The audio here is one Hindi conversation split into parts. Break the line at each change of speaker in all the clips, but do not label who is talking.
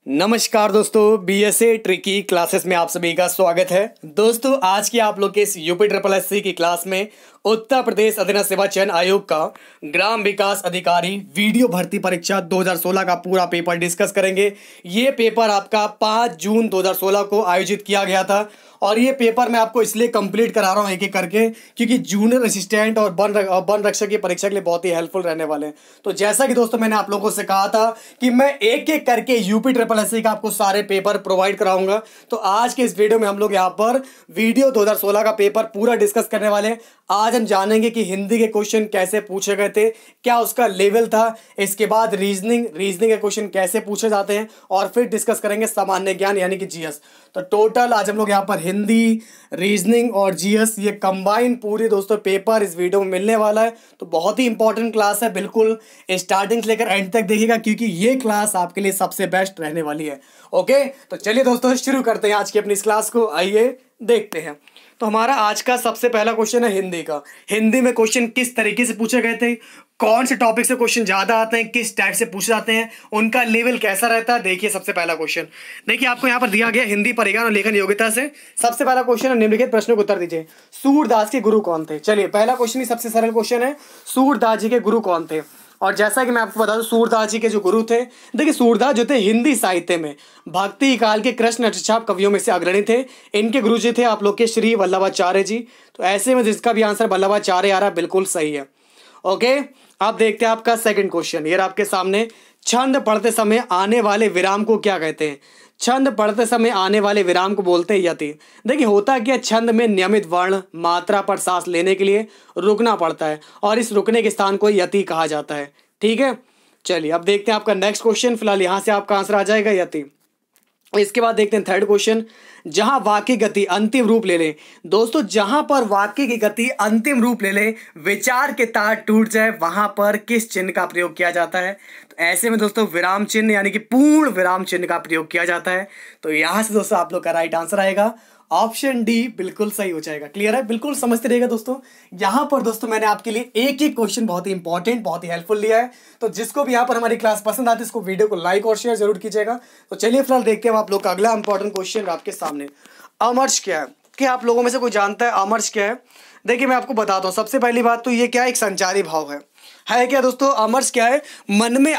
नमस्कार दोस्तों, बीएसए ट्रिकी क्लासेस में आप सभी का स्वागत है। दोस्तों, आज की आप लोग के इस यूपी ट्रिपल एससी की क्लास में उत्तर प्रदेश अधीनस्थ सेवा चयन आयोग का ग्राम विकास अधिकारी वीडियो भर्ती परीक्षा 2016 का पूरा पेपर डिस्कस करेंगे। ये पेपर आपका 5 जून 2016 को आयोजित किया गया था और ये पेपर मैं आपको इसलिए कंप्लीट करा रहा हूँ एक एक करके, क्योंकि जूनियर असिस्टेंट और वन रक्षक की परीक्षा के लिए बहुत ही हेल्पफुल रहने वाले हैं। तो जैसा कि दोस्तों मैंने आप लोगों से कहा था कि मैं एक एक करके यूपी ट्रिपल एससी का आपको सारे पेपर प्रोवाइड कराऊंगा, तो आज के इस वीडियो में हम लोग यहाँ पर वीडियो 2016 का पेपर पूरा डिस्कस करने वाले हैं। आज हम जानेंगे कि हिंदी के क्वेश्चन कैसे पूछे गए थे, क्या उसका लेवल था, इसके बाद रीजनिंग के क्वेश्चन कैसे पूछे जाते हैं, और फिर डिस्कस करेंगे सामान्य ज्ञान यानी कि जीएस। तो टोटल आज हम लोग यहाँ पर हिंदी, रीजनिंग और जीएस ये कंबाइन पूरे दोस्तों पेपर इस वीडियो में मिलने वाला है। तो बहुत ही इंपॉर्टेंट क्लास है, बिल्कुल स्टार्टिंग से लेकर एंड तक देखिएगा, क्योंकि ये क्लास आपके लिए सबसे बेस्ट रहने वाली है। ओके, तो चलिए दोस्तों शुरू करते हैं आज की अपनी इस क्लास को। आइए देखते हैं। तो हमारा आज का सबसे पहला क्वेश्चन है हिंदी का। हिंदी में क्वेश्चन किस तरीके से पूछे गए थे, कौन से टॉपिक से क्वेश्चन ज्यादा आते हैं, किस टाइप से पूछे जाते हैं, उनका लेवल कैसा रहता है। देखिए सबसे पहला क्वेश्चन, देखिए आपको यहाँ पर दिया गया हिंदी परिज्ञान और लेखन योग्यता से सबसे पहला क्वेश्चन है, निम्नलिखित प्रश्नों को उत्तर दीजिए। सूरदास के गुरु कौन थे। चलिए पहला क्वेश्चन ही सबसे सरल क्वेश्चन है, सूरदास जी के गुरु कौन थे। और जैसा कि मैं आपको बता दूं, सूरदास जी के जो गुरु थे, देखिए सूरदास जो थे हिंदी साहित्य में भक्ति काल के कृष्ण रचनात्मक कवियों में से अग्रणी थे। इनके गुरु जी थे आप लोग के श्री वल्लभाचार्य जी। तो ऐसे में जिसका भी आंसर वल्लभाचार्य आ रहा है बिल्कुल सही है। ओके, अब देखते हैं आपका सेकंड क्वेश्चन, ये आपके सामने। छंद पढ़ते समय आने वाले विराम को क्या कहते हैं। छंद पढ़ते समय आने वाले विराम को बोलते हैं यति। देखिए होता क्या, छंद में नियमित वर्ण मात्रा पर सांस लेने के लिए रुकना पड़ता है और इस रुकने के स्थान को यति कहा जाता है। ठीक है, चलिए अब देखते हैं आपका नेक्स्ट क्वेश्चन। फिलहाल यहां से आपका आंसर आ जाएगा यति। इसके बाद देखते हैं थर्ड क्वेश्चन, जहां वाक्य की गति अंतिम रूप ले ले। दोस्तों जहां पर वाक्य की गति अंतिम रूप ले ले, विचार के तार टूट जाए, वहां पर किस चिन्ह का प्रयोग किया जाता है। तो ऐसे में दोस्तों विराम चिन्ह यानी कि पूर्ण विराम चिन्ह का प्रयोग किया जाता है। तो यहां से दोस्तों आप लोग का राइट आंसर आएगा ऑप्शन डी, बिल्कुल सही हो जाएगा। क्लियर है, बिल्कुल समझते रहिएगा दोस्तों। यहां पर दोस्तों मैंने आपके लिए एक एक क्वेश्चन बहुत ही इंपॉर्टेंट, बहुत ही हेल्पफुल लिया है। तो जिसको भी यहां पर हमारी क्लास पसंद आती है इसको वीडियो को लाइक और शेयर जरूर कीजिएगा। तो चलिए फिलहाल देखते हैं आप लोग का अगला इंपॉर्टेंट क्वेश्चन आपके सामने। अमर्ष क्या है, क्या आप लोगों में से कोई जानता है अमर्ष क्या है। देखिए मैं आपको बताता हूँ। सबसे पहली बात तो ये क्या है, एक संचारी भाव है क्या दोस्तों। अमर्ष क्या है, मन में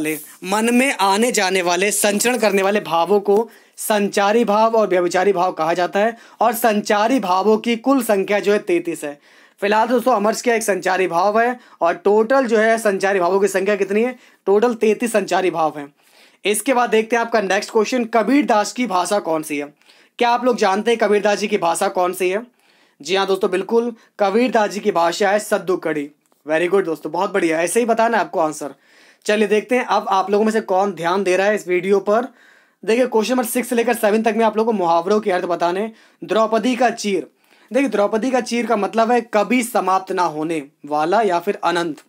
आने जाने वाले संचरण करने वाले भावों को संचारी भाव और व्यभिचारी भाव कहा जाता है। और संचारी भावों की कुल संख्या जो है 33 है। फिलहाल दोस्तों अमर्ष क्या एक संचारी भाव है और टोटल जो है संचारी भावों की संख्या कितनी है, टोटल 33 संचारी भाव हैं। इसके बाद देखते हैं आपका नेक्स्ट क्वेश्चन, कबीरदास की भाषा कौन सी है। क्या आप लोग जानते हैं कबीरदास जी की भाषा कौन सी है। जी हाँ दोस्तों, बिल्कुल कबीरदास जी की भाषा है सद्दुकड़ी। वेरी गुड दोस्तों, बहुत बढ़िया, ऐसे ही बताना आपको आंसर। चलिए देखते हैं अब आप लोगों में से कौन ध्यान दे रहा है इस वीडियो पर। देखिए क्वेश्चन नंबर 6 से लेकर 7 तक में आप लोगों को मुहावरों के अर्थ बताने। द्रौपदी का चीर, देखिए द्रौपदी का चीर का मतलब है कभी समाप्त ना होने वाला या फिर अनंत।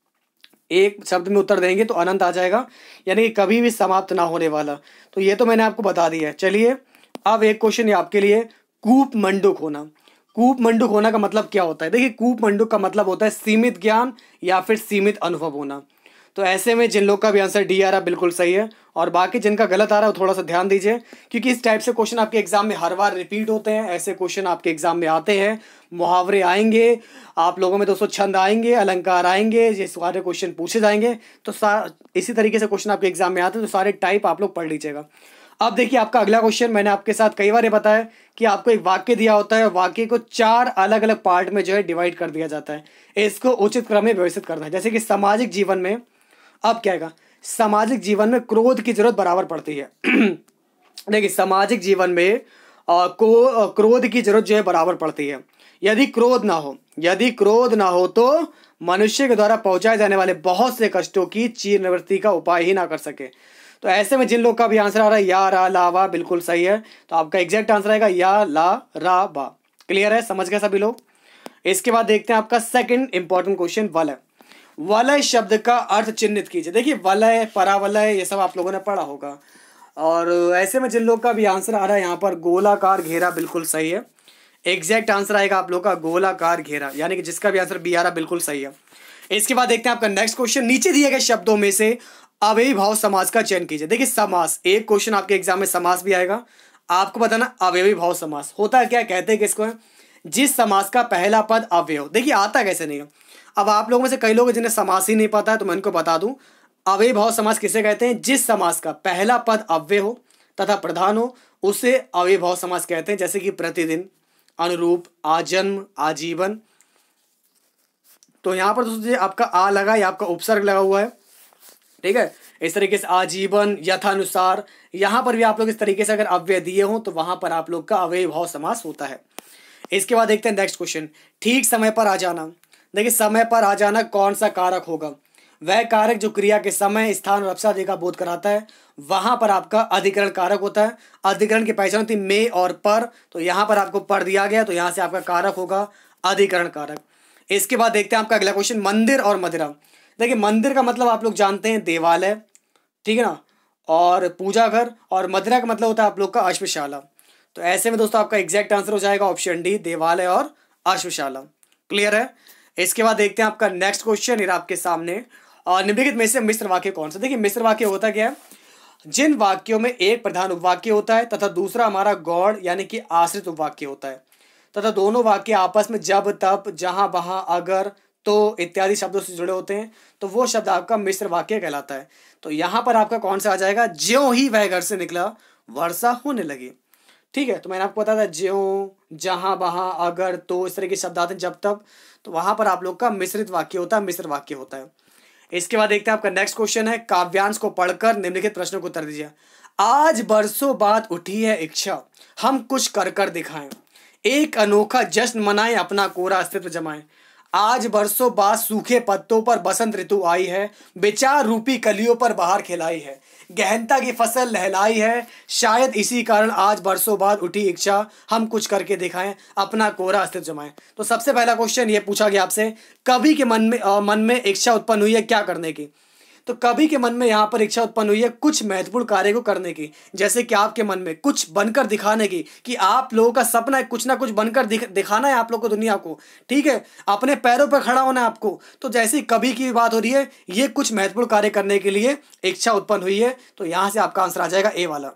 एक शब्द में उत्तर देंगे तो अनंत आ जाएगा, यानी कि कभी भी समाप्त ना होने वाला। तो ये तो मैंने आपको बता दिया है। चलिए अब एक क्वेश्चन आपके लिए, कूप मंडूक होना। कूप मंडूक होना का मतलब क्या होता है। देखिए कूप मंडूक का मतलब होता है सीमित ज्ञान या फिर सीमित अनुभव होना। तो ऐसे में जिन लोग का भी आंसर डी आ रहा बिल्कुल सही है, और बाकी जिनका गलत आ रहा है वो थोड़ा सा ध्यान दीजिए, क्योंकि इस टाइप से क्वेश्चन आपके एग्जाम में हर बार रिपीट होते हैं। ऐसे क्वेश्चन आपके एग्जाम में आते हैं, मुहावरे आएंगे आप लोगों में दोस्तों, छंद आएंगे, अलंकार आएंगे, ये सारे क्वेश्चन पूछे जाएंगे। तो इसी तरीके से क्वेश्चन आपके एग्जाम में आते हैं, तो सारे टाइप आप लोग पढ़ लीजिएगा। अब देखिए आपका अगला क्वेश्चन, मैंने आपके साथ कई बार ये बताया कि आपको एक वाक्य दिया होता है, वाक्य को 4 अलग अलग पार्ट में जो है डिवाइड कर दिया जाता है। इसको उचित क्रम में व्यवस्थित करना है। जैसे कि सामाजिक जीवन में, अब क्या है, सामाजिक जीवन में क्रोध की जरूरत बराबर पड़ती है। देखिए सामाजिक जीवन में क्रोध की जरूरत जो है बराबर पड़ती है। यदि क्रोध ना हो तो मनुष्य के द्वारा पहुंचाए जाने वाले बहुत से कष्टों की चीर निवृत्ति का उपाय ही ना कर सके। तो ऐसे में जिन लोग का भी आंसर आ रहा है या रा ला वा, बिल्कुल सही है। तो आपका एग्जैक्ट आंसर आएगा या ला रा बा। क्लियर है, समझ गए सभी लोग। इसके बाद देखते हैं आपका सेकंड इंपॉर्टेंट क्वेश्चन, वलय। वलय शब्द का अर्थ चिन्हित कीजिए। देखिए वलय, परावलय, ये सब आप लोगों ने पढ़ा होगा। और ऐसे में जिन लोग का भी आंसर आ रहा है यहाँ पर गोलाकार घेरा, बिल्कुल सही है। एग्जैक्ट आंसर आएगा आप लोग का गोलाकार घेरा, यानी कि जिसका भी आंसर बी आ रहा बिल्कुल सही है। इसके बाद देखते हैं आपका नेक्स्ट क्वेश्चन, नीचे दिए गए शब्दों में से अव्ययी भाव समास का चयन कीजिए। देखिए समास, एक क्वेश्चन आपके एग्जाम में समास भी आएगा, आपको बताना अव्ययी भाव समास होता है क्या, कहते हैं किसको है, जिस समास का पहला पद अव्यय हो। देखिए आता कैसे नहीं है, अब आप लोगों में से कई लोग हैं जिन्हें समास ही नहीं पता है, तो मैं इनको बता दूं अव्ययी भाव समास किसे कहते हैं, जिस समास का पहला पद अव्यय हो तथा प्रधान हो उसे अव्ययी भाव समास कहते हैं। जैसे कि प्रतिदिन, अनुरूप, आजन्म, आजीवन। तो यहां पर दोस्तों आपका आ लगा या आपका उपसर्ग लगा हुआ है, ठीक है। इस तरीके से आजीवन, यथानुसार, यहां पर भी आप लोग इस तरीके से अगर अव्यय दिए हो तो वहां पर आप लोग का अव्ययी भाव समास होता है। इसके बाद देखते हैं नेक्स्ट क्वेश्चन, ठीक समय पर आ जाना। देखिए समय पर आ जाना कौन सा कारक होगा, वह कारक जो क्रिया के समय, स्थान और अवसर आदि का बोध कराता है, वहां पर आपका अधिकरण कारक होता है। अधिकरण की पहचान होती है में और पर, तो यहां पर आपको पर दिया गया तो यहां से आपका कारक होगा अधिकरण कारक। इसके बाद देखते हैं आपका अगला क्वेश्चन, मंदिर और मदिरा। देखिए मंदिर का मतलब आप लोग जानते हैं देवालय, ठीक है ना, और पूजा घर, और मदिरा का मतलब होता है आप लोग का अश्वशाला। तो ऐसे में दोस्तों आपका एग्जैक्ट आंसर हो जाएगा ऑप्शन डी, देवालय और अश्वशाला। क्लियर है। इसके बाद देखते हैं आपका नेक्स्ट क्वेश्चन ये आपके सामने, और निम्नलिखित में से मिश्र वाक्य कौन सा। देखिए मिश्र वाक्य होता क्या है, जिन वाक्यों में एक प्रधान उपवाक्य होता है तथा दूसरा हमारा गौड़ यानी कि आश्रित उपवाक्य होता है, तथा दोनों वाक्य आपस में जब तब, जहां वहां, अगर, तो इत्यादि शब्दों से जुड़े होते हैं, तो वो शब्द आपका मिश्र वाक्य कहलाता है। तो यहां पर आपका कौन सा आ जाएगा, ज्यों ही वह घर से निकला वर्षा होने लगी। ठीक है, तो मैंने आपको बताया था ज्यों, जहां वहां, अगर, तो, इस तरह के शब्द आते हैं जब तब, तो वहां पर आप लोग का मिश्रित वाक्य होता है, मिश्र वाक्य होता है। इसके बाद देखते हैं आपका नेक्स्ट क्वेश्चन है, काव्यांश को पढ़कर निम्नलिखित प्रश्नों को उत्तर दीजिए। आज बरसों बाद उठी है इच्छा, हम कुछ कर कर दिखाएं, एक अनोखा जश्न मनाएं, अपना कोरा अस्तित्व जमाएं। आज बरसों बाद सूखे पत्तों पर बसंत ऋतु आई है, विचार रूपी कलियों पर बाहर खिलाई है, गहनता की फसल लहलाई है, शायद इसी कारण आज बरसों बाद उठी इच्छा, हम कुछ करके दिखाएं, अपना कोरा अस्तित्व जमाएं। तो सबसे पहला क्वेश्चन ये पूछा गया आपसे, कवि के मन में इच्छा उत्पन्न हुई है क्या करने की। तो कवि के मन में यहाँ पर इच्छा उत्पन्न हुई है कुछ महत्वपूर्ण कार्य को करने की, जैसे कि आपके मन में कुछ बनकर दिखाने की, कि आप लोगों का सपना है कुछ ना कुछ बनकर दिखाना है आप लोग को दुनिया को, ठीक है, अपने पैरों पर खड़ा होना है आपको। तो जैसे कवि की बात हो रही है, ये कुछ महत्वपूर्ण कार्य करने के लिए इच्छा उत्पन्न हुई है, तो यहाँ से आपका आंसर आ जाएगा ए वाला।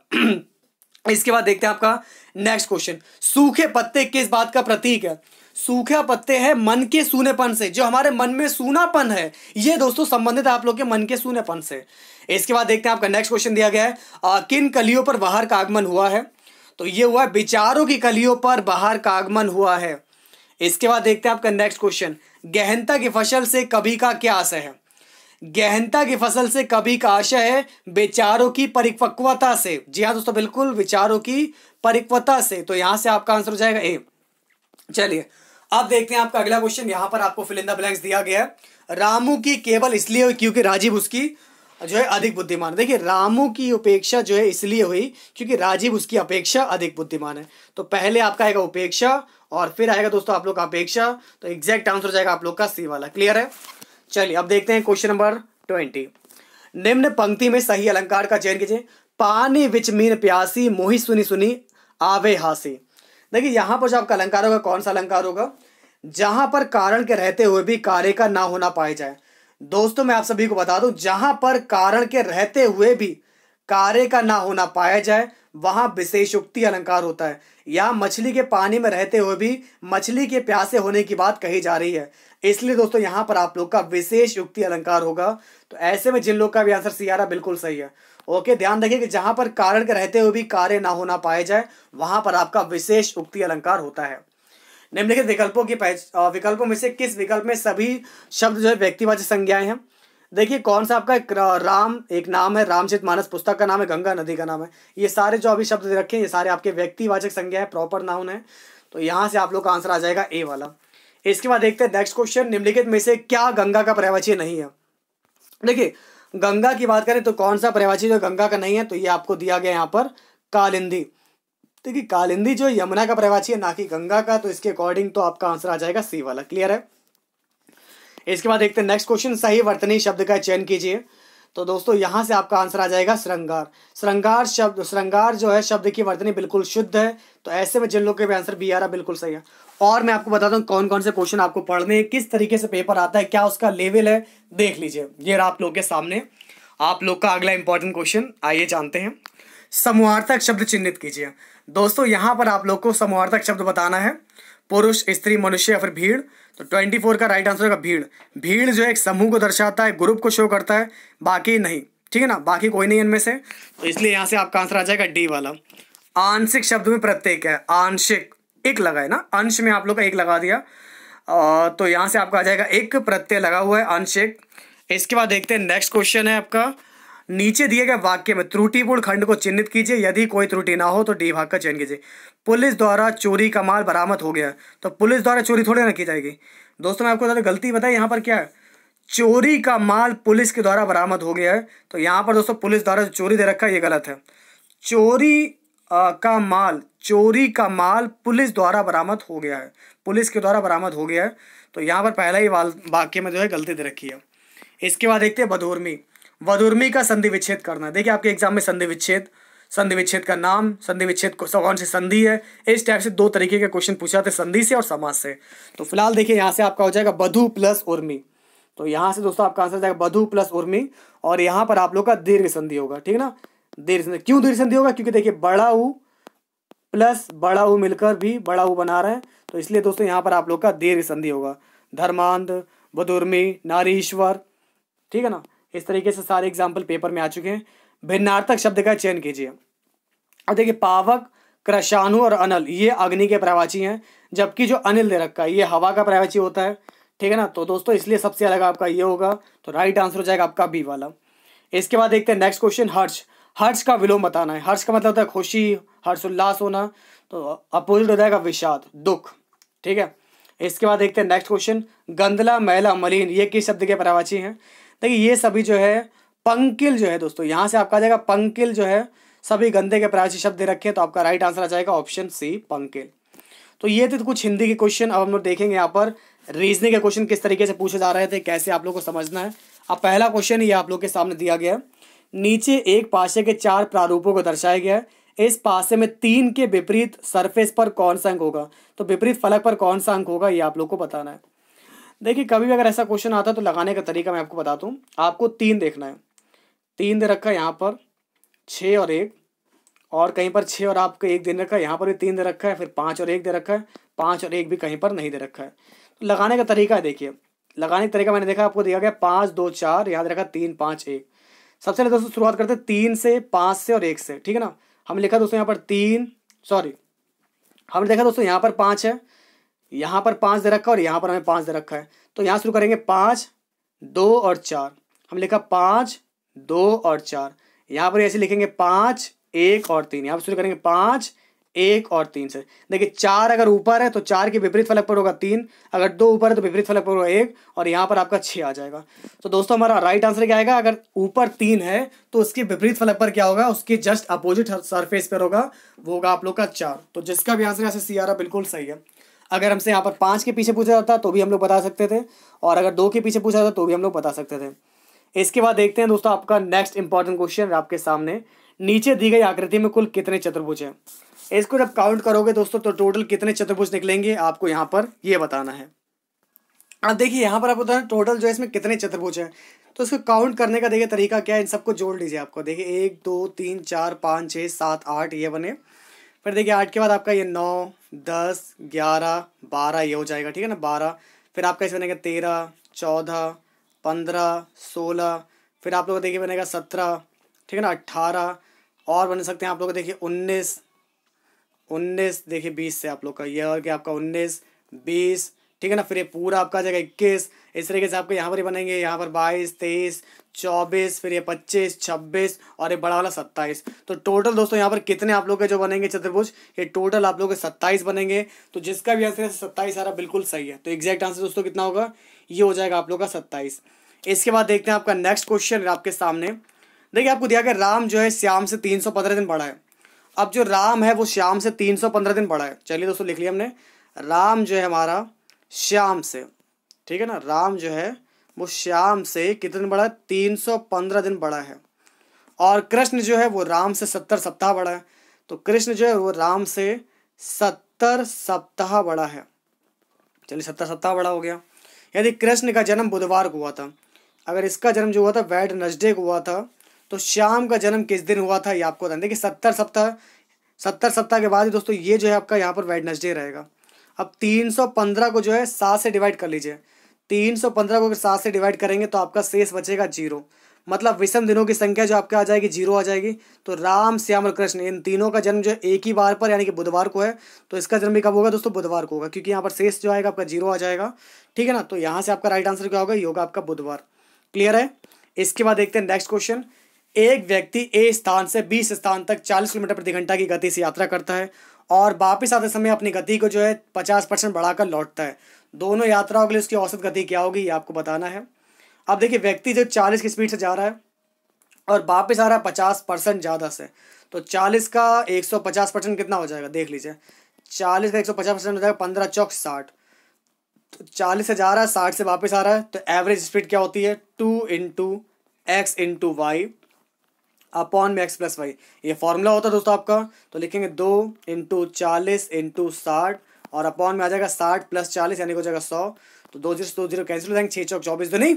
इसके बाद देखते हैं आपका नेक्स्ट क्वेश्चन, सूखे पत्ते किस बात का प्रतीक है। सूखे पत्ते हैं मन के सूनेपन से, जो हमारे मन में सूनापन है, ये दोस्तों संबंधित है आप लोग के मन के सूनेपन से। इसके बाद देखते हैं आपका नेक्स्ट क्वेश्चन दिया गया है, किन कलियों पर बाहर का आगमन हुआ है। तो ये हुआ विचारों की कलियों पर बाहर का आगमन हुआ है। इसके बाद देखते हैं आपका नेक्स्ट क्वेश्चन, गहनता की फसल से कवि का क्या आशय है। गहनता की फसल से कवि का आशय है विचारों की परिपक्वता से। जी हाँ दोस्तों, बिल्कुल विचारों की परिपक्वता से। तो यहां से आपका आंसर हो जाएगा ए। चलिए अब देखते हैं आपका अगला क्वेश्चन, यहां पर आपको फिल इन द ब्लैंक्स दिया गया है। रामू की केवल इसलिए हुई क्योंकि राजीव उसकी जो है अधिक बुद्धिमान। देखिए रामू की उपेक्षा जो है इसलिए हुई क्योंकि राजीव उसकी अपेक्षा अधिक बुद्धिमान है। तो पहले आपका आएगा उपेक्षा और फिर आएगा दोस्तों आप लोग का अपेक्षा। तो एग्जैक्ट आंसर हो जाएगा आप लोग का सी वाला। क्लियर है। चलिए अब देखते हैं क्वेश्चन नंबर 20। निम्न पंक्ति में सही अलंकार का चयन कीजिए। पानी विच मीन प्यासी, मोहि सुनी सुनी आवे हासी। देखिए यहां पर जो आपका अलंकार होगा कौन सा अलंकार होगा, जहां पर कारण के रहते हुए भी कार्य का ना होना पाया जाए। दोस्तों मैं आप सभी को बता दूं, जहां पर कारण के रहते हुए भी कार्य का ना होना पाया जाए वहां विशेषोक्ति अलंकार होता है। यहां मछली के पानी में रहते हुए भी मछली के प्यासे होने की बात कही जा रही है, इसलिए दोस्तों यहां पर आप लोग का विशेष युक्ति अलंकार होगा। तो ऐसे में जिन लोग का भी आंसर सी आ रहा बिल्कुल सही है। ओके, ध्यान रखिए कि जहां पर कारण के रहते हुए भी कार्य ना होना पाया जाए वहां पर आपका विशेष उक्ति अलंकार होता है। निम्नलिखित विकल्पों में से किस विकल्प में सभी शब्द जो है व्यक्तिवाचक संज्ञाएं हैं। देखिए कौन सा आपका राम एक नाम है, रामचरितमानस पुस्तक का नाम है, गंगा नदी का नाम है। ये सारे जो अभी शब्द रखे हैं ये सारे आपके व्यक्तिवाचक संज्ञा है, प्रॉपर नाउन है। तो यहाँ से आप लोग का आंसर आ जाएगा ए वाला। इसके बाद देखते हैं नेक्स्ट क्वेश्चन, निम्नलिखित में से क्या गंगा का पर्यायवाची नहीं है। देखिए गंगा की बात करें तो कौन सा पर्यायवाची जो गंगा का नहीं है, तो ये आपको दिया गया यहाँ पर कालिंदी। देखिए कालिंदी जो यमुना का पर्यायवाची है ना कि गंगा का, तो इसके अकॉर्डिंग तो आपका आंसर आ जाएगा सी वाला। क्लियर है। इसके बाद देखते हैं नेक्स्ट क्वेश्चन, सही वर्तनी शब्द का चयन कीजिए। तो दोस्तों यहां से आपका आंसर आ जाएगा श्रृंगार। श्रृंगार शब्द, श्रृंगार जो है शब्द की वर्तनी बिल्कुल शुद्ध है। तो ऐसे में जिन लोगों के भी आंसर बी आ रहा बिल्कुल सही है। और मैं आपको बताता हूँ कौन कौन से क्वेश्चन आपको पढ़ने, किस तरीके से पेपर आता है, क्या उसका लेवल है, देख लीजिए। ये रहा आप लोग के सामने। आप लोग का अगला इंपॉर्टेंट क्वेश्चन आइए जानते हैं। समूहार्थक शब्द चिन्हित कीजिए। दोस्तों यहाँ पर आप लोग को समूहार्थक शब्द बताना है, पुरुष, स्त्री, मनुष्य या फिर भीड़। तो 24 का राइट आंसर होगा भीड़। भीड़ जो है एक समूह को दर्शाता है, ग्रुप को शो करता है, बाकी नहीं, ठीक है ना, बाकी कोई नहीं इनमें से। तो इसलिए यहाँ से आपका आंसर आ जाएगा डी वाला। आंशिक शब्द में प्रत्यय क्या है? आंशिक, एक लगा है ना, अंश में आप लोग का एक लगा दिया, तो यहाँ से आपका आ जाएगा एक, प्रत्यय लगा हुआ है आंशिक। इसके बाद देखते हैं नेक्स्ट क्वेश्चन है आपका, नीचे दिए गए वाक्य में त्रुटिपूर्ण खंड को चिन्हित कीजिए, यदि कोई त्रुटि ना हो तो डी भाग का चयन कीजिए। पुलिस द्वारा चोरी का माल बरामद हो गया, तो पुलिस द्वारा चोरी थोड़ी ना की जाएगी। दोस्तों मैं आपको बता दूं, गलती बताई यहाँ पर क्या है, चोरी का माल पुलिस के द्वारा बरामद हो गया है। तो यहाँ पर दोस्तों पुलिस द्वारा जो चोरी दे रखा है ये गलत है। चोरी चोरी का माल पुलिस द्वारा बरामद हो गया है, पुलिस के द्वारा बरामद हो गया है। तो यहाँ पर पहला ही वाक्य में जो है गलती दे रखी है। इसके बाद देखते हैं बधूर्मी। बधूर्मी का संधि विच्छेद करना। देखिए आपके एग्जाम में संधि विच्छेद का नाम, संधि विच्छेद कौन सी संधि है, इस टाइप से दो तरीके के क्वेश्चन पूछे जाते हैं, संधि से और समास से। तो फिलहाल देखिए यहाँ से आपका हो जाएगा बधू प्लस उर्मी। तो यहाँ से दोस्तों आपका आंसर हो जाएगा बधू प्लस उर्मी, और यहाँ पर आप लोग का दीर्घ संधि होगा, ठीक है ना। दीर्घ संधि क्यों दीर्घ संधि होगा? क्योंकि देखिए बड़ा ऊ प्लस बड़ा ऊ मिलकर भी बड़ा ऊ बना रहे हैं, तो इसलिए दोस्तों यहाँ पर आप लोग का दीर्घ संधि होगा। धर्मांध, बधूर्मी, नारीश्वर, ठीक है ना। इस तरीके से सारे एग्जाम्पल पेपर में आ चुके हैं। भिन्नार्थक शब्द का चयन कीजिए। अब देखिए पावक, कृशाणु और अनल ये अग्नि के पर्यायवाची हैं, जबकि जो अनिल दे रखा है ये हवा का पर्यायवाची होता है, ठीक है ना। तो दोस्तों इसलिए सबसे अलग आपका ये होगा, तो राइट आंसर हो जाएगा आपका बी वाला। इसके बाद देखते हैं नेक्स्ट क्वेश्चन, हर्ष। हर्ष का विलोम बताना है। हर्ष का मतलब होता है खुशी, हर्ष, उल्लास होना, तो अपोजिट हो जाएगा विषाद, दुख, ठीक है। इसके बाद देखते हैं नेक्स्ट क्वेश्चन, गंदला, मैला, मलिन ये किस शब्द के पर्यायवाची हैं? देखिए ये सभी जो है पंकिल जो है दोस्तों, यहाँ से आपका आ जाएगा पंकिल जो है, सभी गंदे के पर्यायवाची शब्द दे रखे हैं, तो आपका राइट आंसर आ जाएगा ऑप्शन सी पंकिल। तो ये थे कुछ हिंदी के क्वेश्चन। अब हम लोग देखेंगे यहाँ पर रीजनिंग के क्वेश्चन किस तरीके से पूछे जा रहे थे, कैसे आप लोग को समझना है। अब पहला क्वेश्चन ये आप लोग के सामने दिया गया है, नीचे एक पासे के 4 प्रारूपों को दर्शाया गया है, इस पासे में 3 के विपरीत सरफेस पर कौन सा अंक होगा? तो विपरीत फलक पर कौन सा अंक होगा ये आप लोग को बताना है। देखिए कभी भी अगर ऐसा क्वेश्चन आता है तो लगाने का तरीका मैं आपको बताता हूँ। आपको 3 देखना है, 3 दे रखा है यहाँ पर, 6 और 1, और कहीं पर 6 और आपको 1 दे रखा है, यहाँ पर भी 3 दे रखा है, फिर 5 और 1 दे रखा है, 5 और 1 भी कहीं पर नहीं दे रखा है। तो लगाने का तरीका है, देखिए लगाने का तरीका मैंने देखा आपको दिया गया 5 2 4, याद रखा 3 5 1। सबसे पहले दोस्तों शुरुआत करते हैं 3 से, 5 से और 1 से, ठीक है ना। हमने लिखा दोस्तों यहाँ पर हमने देखा दोस्तों यहाँ पर 5 है, यहाँ पर 5 दे रखा है और यहाँ पर हमें 5 दे रखा है। तो यहाँ शुरू करेंगे 5 2 और 4, हम लिखा 5 2 और 4, यहाँ पर ऐसे लिखेंगे 5 1 और 3, यहाँ पर शुरू करेंगे 5 1 और 3 से। देखिए 4 अगर ऊपर है तो 4 के विपरीत फलक पर होगा 3, अगर 2 ऊपर है तो विपरीत फलक पर होगा 1, और यहाँ पर आपका 6 आ जाएगा। तो दोस्तों हमारा राइट आंसर क्या आएगा? अगर ऊपर 3 है तो उसके विपरीत फलक पर क्या होगा? उसके जस्ट अपोजिट सरफेस पर होगा, वो होगा आप लोग का 4। तो जिसका भी आंसर यहाँ से सी आ रहा बिल्कुल सही है। अगर हमसे यहाँ पर 5 के पीछे पूछा जाता तो भी हम लोग बता सकते थे, और अगर 2 के पीछे पूछा जाता तो भी हम लोग बता सकते थे। इसके बाद देखते हैं दोस्तों आपका नेक्स्ट इंपॉर्टेंट क्वेश्चन आपके सामने, नीचे दी गई आकृति में कुल कितने चतुर्भुज हैं? इसको जब काउंट करोगे दोस्तों तो टोटल कितने चतुर्भुज निकलेंगे आपको यहाँ पर ये बताना है। अब देखिए यहाँ पर आपको बताना टोटल जो है इसमें कितने चतुर्भुज हैं, तो इसको काउंट करने का देखिए तरीका क्या है, इन सबको जोड़ लीजिए। आपको देखिए 1 2 3 4 5 6 7 8 ये बने, फिर देखिए 8 के बाद आपका ये 9 10 11 12 ये हो जाएगा, ठीक है ना, 12। फिर आपका इसे बनेगा 13 14 15 16, फिर आप लोग देखिए बनेगा 17, ठीक है ना, 18, और बन सकते हैं आप लोग देखिए 19 देखिए 20 से आप लोग का ये और क्या आपका 19 20, ठीक है ना। फिर ये पूरा आपका आ जाएगा 21, इस तरीके से आपके यहाँ पर ही बनेंगे, यहाँ पर 22 23 24, फिर ये 25 26 और ये बड़ा वाला 27। तो टोटल दोस्तों यहाँ पर कितने आप लोग के जो बनेंगे चतुर्भुज, ये टोटल आप लोग के 27 बनेंगे। तो जिसका भी आंसर 27 आ रहा बिल्कुल सही है। तो एग्जैक्ट आंसर दोस्तों कितना होगा? ये हो जाएगा आप लोग का 27। इसके बाद देखते हैं आपका नेक्स्ट क्वेश्चन आपके सामने। देखिए आपको दिया गया राम जो है श्याम से 315 दिन बड़ा है। अब जो राम है वो श्याम से 315 दिन बड़ा है। चलिए दोस्तों लिख लिया हमने, राम जो है हमारा श्याम से, ठीक है ना, राम जो है वो श्याम से कितने दिन बड़ा है? 315 दिन बड़ा है। और कृष्ण जो है वो राम से 70 सप्ताह बड़ा है। तो कृष्ण जो है वो राम से 70 सप्ताह बड़ा है। चलिए 70 सप्ताह बड़ा हो गया। यदि कृष्ण का जन्म बुधवार को हुआ था, अगर इसका जन्म जो हुआ था वेडनेसडे को हुआ था, तो श्याम का जन्म किस दिन हुआ था ये आपको बताना। देखिए 70 सप्ताह के बाद ही दोस्तों ये जो है आपका यहाँ पर वेडनेसडे रहेगा। अब 315 को जो है 7 से डिवाइड कर लीजिए। 315 को अगर 7 से डिवाइड करेंगे तो आपका शेष बचेगा 0। मतलब विषम दिनों की संख्या जो आपका आ जाएगी 0 आ जाएगी। तो राम, श्याम और कृष्ण इन तीनों का जन्म जो है एक ही बार पर यानी कि बुधवार को है। तो इसका जन्म भी कब होगा दोस्तों? बुधवार को होगा, क्योंकि यहाँ पर शेष जो आएगा आपका 0 आ जाएगा। ठीक है ना। तो यहाँ से आपका राइट आंसर क्या होगा? ये होगा आपका बुधवार। क्लियर है। इसके बाद देखते हैं नेक्स्ट क्वेश्चन। एक व्यक्ति ए स्थान से बी स्थान तक 40 किलोमीटर प्रति घंटा की गति से यात्रा करता है और वापस आते समय अपनी गति को जो है 50% बढ़ाकर लौटता है। दोनों यात्राओं के लिए उसकी औसत गति क्या होगी ये आपको बताना है। अब देखिए व्यक्ति जो 40 की स्पीड से जा रहा है और वापस आ रहा है 50% ज़्यादा से, तो 40 का 150% कितना हो जाएगा देख लीजिए। 40 का 150% हो जाएगा 15 चौक 60। तो 40 से जा रहा है 60 से वापस आ रहा है, तो एवरेज स्पीड क्या होती है? 2 into X into Y upon में एक्स प्लस वाई। ये फॉर्मूला होता है दोस्तों आपका। तो लिखेंगे 2 इंटू 40 इंटू 60 और अपॉन में आ जाएगा 60 प्लस 40 यानी हो जाएगा 100। तो 2 0 2 0 कैंसिल हो जाएंगे। 6 चौक 24 दूनी,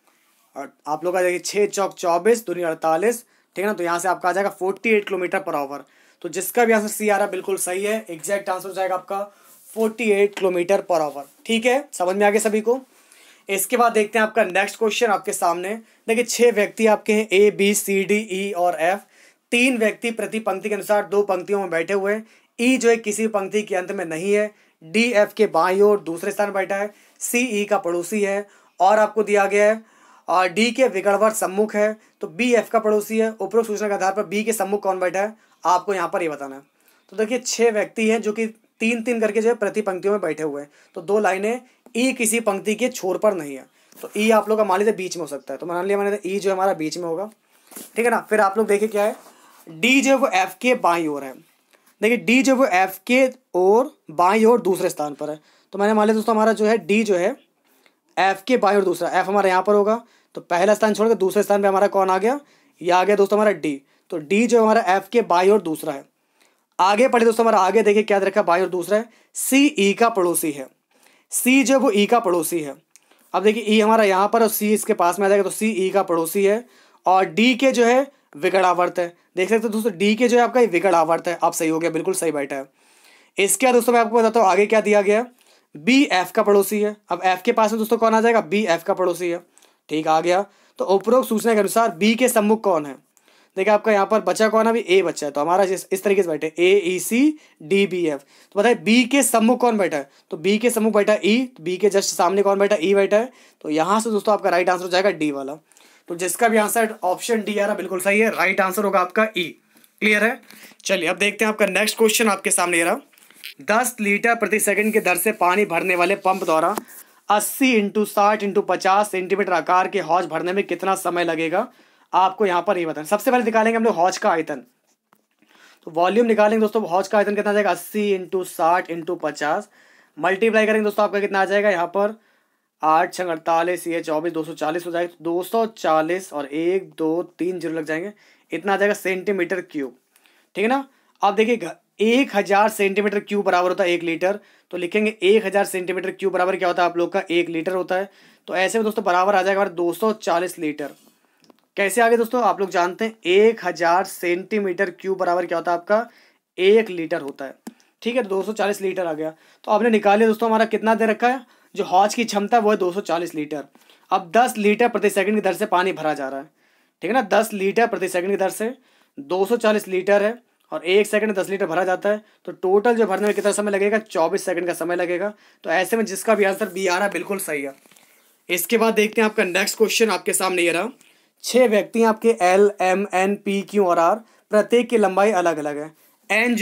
और आप लोग आ जाएगी 6 चौक 24 दूनी 48। ठीक है ना। तो यहाँ से आपका आ जाएगा 48 किलोमीटर पर आवर। तो जिसका भी आंसर सी आ रहा है बिल्कुल सही है। एग्जैक्ट आंसर हो जाएगा आपका 48 किलोमीटर पर आवर। ठीक है, समझ में आ गया सभी को। इसके बाद देखते हैं आपका नेक्स्ट क्वेश्चन आपके सामने। देखिए 6 व्यक्ति आपके हैं A B C D E और एफ। 3 व्यक्ति प्रति पंक्ति के अनुसार 2 पंक्तियों में बैठे हुए हैं। ई जो है किसी पंक्ति के अंत में नहीं है। डी एफ के बाईं ओर दूसरे स्थान पर बैठा है। सी ई का पड़ोसी है और आपको दिया गया है और डी के विकटवर्त सम्मुख है। तो बी एफ का पड़ोसी है। उपरोक्त सूचना के आधार पर बी के सम्मुख कौन बैठा है आपको यहाँ पर ये बताना है। तो देखिए 6 व्यक्ति हैं जो कि 3-3 करके जो है प्रति पंक्तियों में बैठे हुए हैं। तो 2 लाइनें, ई किसी पंक्ति के छोर पर नहीं है। तो ई आप लोग का मान लीजिए बीच में हो सकता है। तो मान लिया मैंने ई जो हमारा बीच में होगा। ठीक है ना। फिर आप लोग देखिए क्या है, डी जो है वो एफ के बाईं ओर है। देखिए डी जो वो एफ के और बाईं ओर दूसरे स्थान पर है। तो मैंने मान लिया दोस्तों हमारा जो है डी जो है एफ के बाईं ओर दूसरा, एफ हमारा यहाँ पर होगा। तो पहला स्थान छोड़ के दूसरे स्थान पे हमारा कौन आ गया? ये आ गया दोस्तों हमारा डी। तो डी जो हमारा एफ के बाईं ओर दूसरा है। आगे पढ़े दोस्तों हमारा, आगे देखिए क्या रखा बाईं ओर दूसरा है। सी ई का पड़ोसी है। सी जो वो ई का पड़ोसी है। अब देखिए ई हमारा यहाँ पर और सी इसके पास में आ जाएगा। तो सी ई का पड़ोसी है और डी के जो है विकटावर्त है। देख सकते हो दोस्तों डी के जो है आपका विकटावर्त है। आप सही हो गया, बिल्कुल सही बैठा है। इसके बाद दोस्तों मैं आपको बताता हूँ आगे क्या दिया गया। बी एफ का पड़ोसी है। अब एफ के पास में दोस्तों कौन आ जाएगा? बी एफ का पड़ोसी है। ठीक आ गया। तो उपरोक्त सूचना के अनुसार बी के सम्मुख कौन है? देखिए आपका यहाँ पर बचा कौन है? अभी ए बच्चा है। तो हमारा इस तरीके से बैठे A E C D B F. तो बताइए बी के सम्मुख कौन बैठा है? तो बी के सम्मुख बैठा है ई। बी के जस्ट सामने कौन बैठा है? ई बैठा है। तो यहाँ से दोस्तों आपका राइट आंसर हो जाएगा डी वाला। तो जिसका भी आंसर ऑप्शन डी आ रहा बिल्कुल सही है। राइट आंसर होगा आपका ई। क्लियर है। चलिए अब देखते हैं आपका नेक्स्ट क्वेश्चन आपके सामने ये रहा। 10 लीटर प्रति सेकंड की दर से पानी भरने वाले पंप द्वारा 80 इंटू 60 इंटू 50 सेंटीमीटर आकार के हौज भरने में कितना समय लगेगा आपको यहाँ पर ये बताना। सबसे पहले निकालेंगे हम लोग हौज का आयतन। तो वॉल्यूम निकालेंगे दोस्तों। हौज का आयतन कितना आ जाएगा? 80 इंटू 60 इंटू 50 मल्टीप्लाई करेंगे दोस्तों आपका कितना आ जाएगा यहाँ पर? 8 6 48 ये 24 240 हो जाएगा। 240 और 1 2 3 जीरो लग जाएंगे। इतना आ जाएगा सेंटीमीटर क्यूब। ठीक है ना। अब देखिए 1000 सेंटीमीटर क्यूब बराबर होता है 1 लीटर। तो लिखेंगे 1000 सेंटीमीटर क्यूब बराबर क्या होता है आप लोग का? 1 लीटर होता है। तो ऐसे में दोस्तों बराबर आ जाएगा हमारा 240 लीटर। कैसे आगे दोस्तों आप लोग जानते हैं 1000 सेंटीमीटर क्यूब बराबर क्या होता है आपका? 1 लीटर होता है। ठीक है। तो 240 लीटर आ गया। तो आपने निकाले दोस्तों हमारा कितना दे रखा है? जो हौज की क्षमता वो है 240 लीटर। अब 10 लीटर प्रति सेकंड की दर से पानी भरा जा रहा है। ठीक है ना। 10 लीटर प्रति सेकंड की दर से 240 लीटर है और 1 सेकंड में 10 लीटर भरा जाता है। तो टोटल जो भरने में कितना समय लगेगा? 24 सेकंड का समय लगेगा। तो ऐसे में जिसका भी आंसर बी आ रहा है बिल्कुल सही है। इसके बाद देखते हैं आपका नेक्स्ट क्वेश्चन आपके सामने ये रहा। 6 व्यक्ति आपके L M N P Q और आर, प्रत्येक की लंबाई अलग अलग है। एन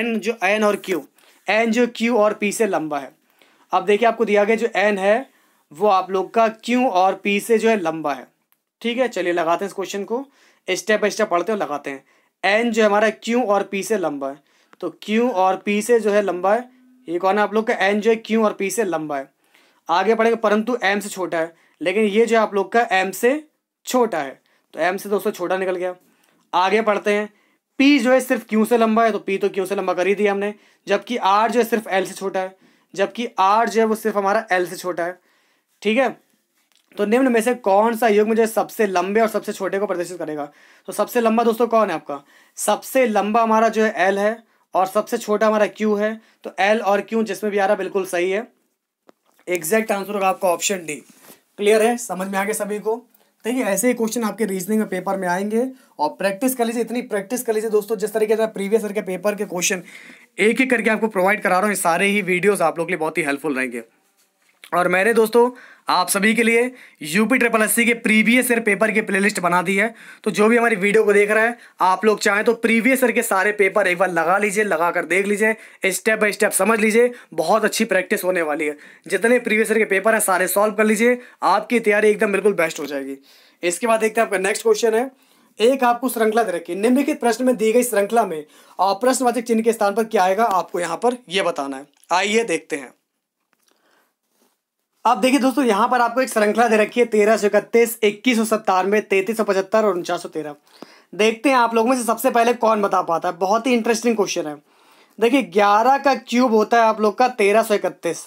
और क्यू, एन जो क्यू और पी से लंबा है। अब देखिए आपको दिया गया जो एन है वो आप लोग का क्यू और पी से जो है लंबा है। ठीक है। चलिए लगाते हैं इस क्वेश्चन को, स्टेप बाय स्टेप पढ़ते हैं और लगाते हैं। एन जो हमारा क्यू और पी से लंबा है। तो क्यू और पी से जो है लंबा है। ये कौन है आप लोग का? एन जो है क्यू और पी से लंबा है। आगे पढ़ेंगे परंतु एम से छोटा है। लेकिन ये जो आप लोग का एम से छोटा है। तो एम से दोस्तों छोटा निकल गया। आगे पढ़ते हैं। पी जो है सिर्फ क्यू से लंबा है। तो पी तो क्यू से लंबा कर ही दिया हमने। जबकि आर जो है सिर्फ एल से छोटा है। जबकि आर जो है वो सिर्फ हमारा एल से छोटा है। ठीक है। तो निम्न में से कौन सा युग्म जो है सबसे लंबे और सबसे छोटे को प्रदर्शित करेगा? तो सबसे लंबा दोस्तों कौन है आपका? सबसे लंबा हमारा जो है एल है और सबसे छोटा हमारा क्यू है। तो एल और क्यू जिसमें भी आ रहा बिल्कुल सही है। एग्जैक्ट आंसर होगा आपका ऑप्शन डी। क्लियर है, समझ में आ गया सभी को? देखिए ऐसे ही क्वेश्चन आपके रीजनिंग में पेपर में आएंगे और प्रैक्टिस कर लीजिए, इतनी प्रैक्टिस कर लीजिए दोस्तों। जिस तरीके से प्रीवियस ईयर के पेपर के क्वेश्चन एक एक करके आपको प्रोवाइड करा रहा हूँ, ये सारे ही वीडियोस आप लोग के लिए बहुत ही हेल्पफुल रहेंगे। और मैंने दोस्तों आप सभी के लिए यूपी ट्रिपल एससी के प्रीवियस ईयर पेपर की प्लेलिस्ट बना दी है। तो जो भी हमारी वीडियो को देख रहा है, आप लोग चाहें तो प्रीवियस ईयर के सारे पेपर एक बार लगा लीजिए, लगा कर देख लीजिए, स्टेप बाय स्टेप समझ लीजिए। बहुत अच्छी प्रैक्टिस होने वाली है। जितने प्रीवियस ईयर के पेपर हैं सारे सॉल्व कर लीजिए, आपकी तैयारी एकदम बिल्कुल बेस्ट हो जाएगी। इसके बाद देखते हैं आपका नेक्स्ट क्वेश्चन है। एक आपको श्रृंखला दे रखी है, निम्नलिखित प्रश्न में दी गई श्रृंखला में प्रश्नवाचक चिन्ह के स्थान पर क्या आएगा, आपको यहाँ पर यह बताना है। आइए देखते हैं। अब देखिए दोस्तों, यहां पर आपको एक श्रृंखला दे रखी है 1331, 2197, 3375 और 4913। देखते हैं आप लोगों में से सबसे पहले कौन बता पाता है। बहुत ही इंटरेस्टिंग क्वेश्चन है। देखिए 11 का क्यूब होता है आप लोग का 1331।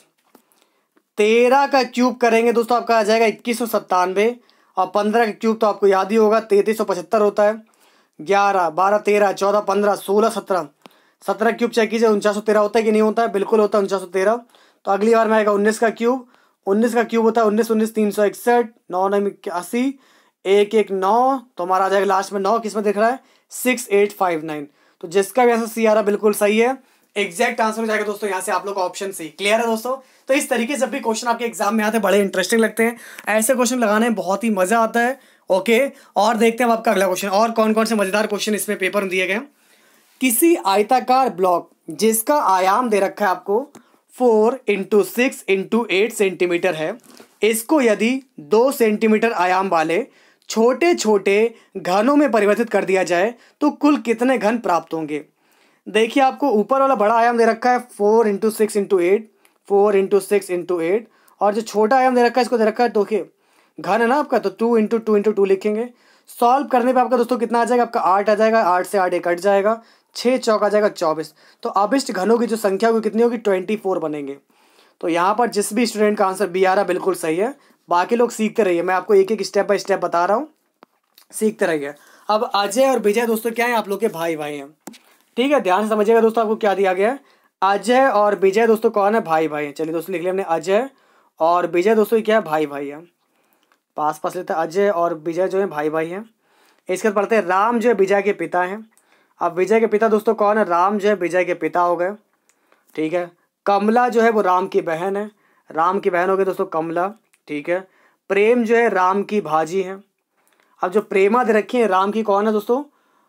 13 का क्यूब करेंगे दोस्तों आपका आ जाएगा 2197 और 15 का क्यूब तो आपको याद ही होगा 3375 होता है। 11, 12, 13, 14, 15, 16, 17, 17 क्यूब चेक कीजिए 4913 होता है कि नहीं होता है? बिल्कुल होता है 4913। तो अगली बार में आएगा 19 का क्यूब। 19 का क्यूब होता है 19, 19, 361, 9, 9, 81, 1, 1, 9। तो हमारा आ जाएगा लास्ट में 9, किसमें दिख रहा है? 6859। तो जिसका भी आंसर सी आ रहा बिल्कुल सही है। एग्जैक्ट आंसर हो जाएगा दोस्तों यहाँ से आप लोग का ऑप्शन सी। क्लियर है दोस्तों? तो इस तरीके से जब भी क्वेश्चन आपके एग्जाम में आते हैं बड़े इंटरेस्टिंग लगते हैं। ऐसे क्वेश्चन लगाने में बहुत ही मजा आता है। ओके, और देखते हैं आपका अगला क्वेश्चन और कौन कौन से मजेदार क्वेश्चन इसमें पेपर में दिए गए। किसी आयताकार ब्लॉक जिसका आयाम दे रखा है आपको 4 × 6 × 8 सेंटीमीटर है, इसको यदि 2 सेंटीमीटर आयाम वाले छोटे छोटे घनों में परिवर्तित कर दिया जाए तो कुल कितने घन प्राप्त होंगे? देखिए आपको ऊपर वाला बड़ा आयाम दे रखा है 4 × 6 × 8, 4 × 6 × 8, और जो छोटा आयाम दे रखा है इसको दे रखा है, देखिए घन है ना आपका, तो 2 × 2 × 2 लिखेंगे। सॉल्व करने पे आपका दोस्तों कितना आ जाएगा? आपका 8 आ जाएगा। 8 से 8 एक कट जाएगा, 6 चौक आ जाएगा 24। तो अभिष्ट घनों की जो संख्या होगी कितनी होगी? 24 बनेंगे। तो यहाँ पर जिस भी स्टूडेंट का आंसर बी आ रहा बिल्कुल सही है। बाकी लोग सीखते रहिए, मैं आपको एक एक स्टेप बाय स्टेप बता रहा हूँ, सीखते रहिए। अब अजय और विजय दोस्तों क्या है? आप लोग के भाई भाई हैं। ठीक है, ध्यान से समझिएगा दोस्तों आपको क्या दिया गया है। अजय और विजय दोस्तों कौन है? भाई भाई हैं। चलिए दोस्तों लिख लिया हमने, अजय और विजय दोस्तों क्या है? भाई भाई है। पास पास लेते हैं, अजय और विजय जो है भाई भाई हैं। इसके बाद पढ़ते हैं राम जो है विजय के पिता हैं। अब विजय के पिता दोस्तों कौन है? राम जो है विजय के पिता हो गए। ठीक है, कमला जो है वो राम की बहन है। राम की बहन हो गई दोस्तों कमला। ठीक है, प्रेम जो है राम की भाजी है। अब जो प्रेमा दे रखी है राम की कौन है दोस्तों?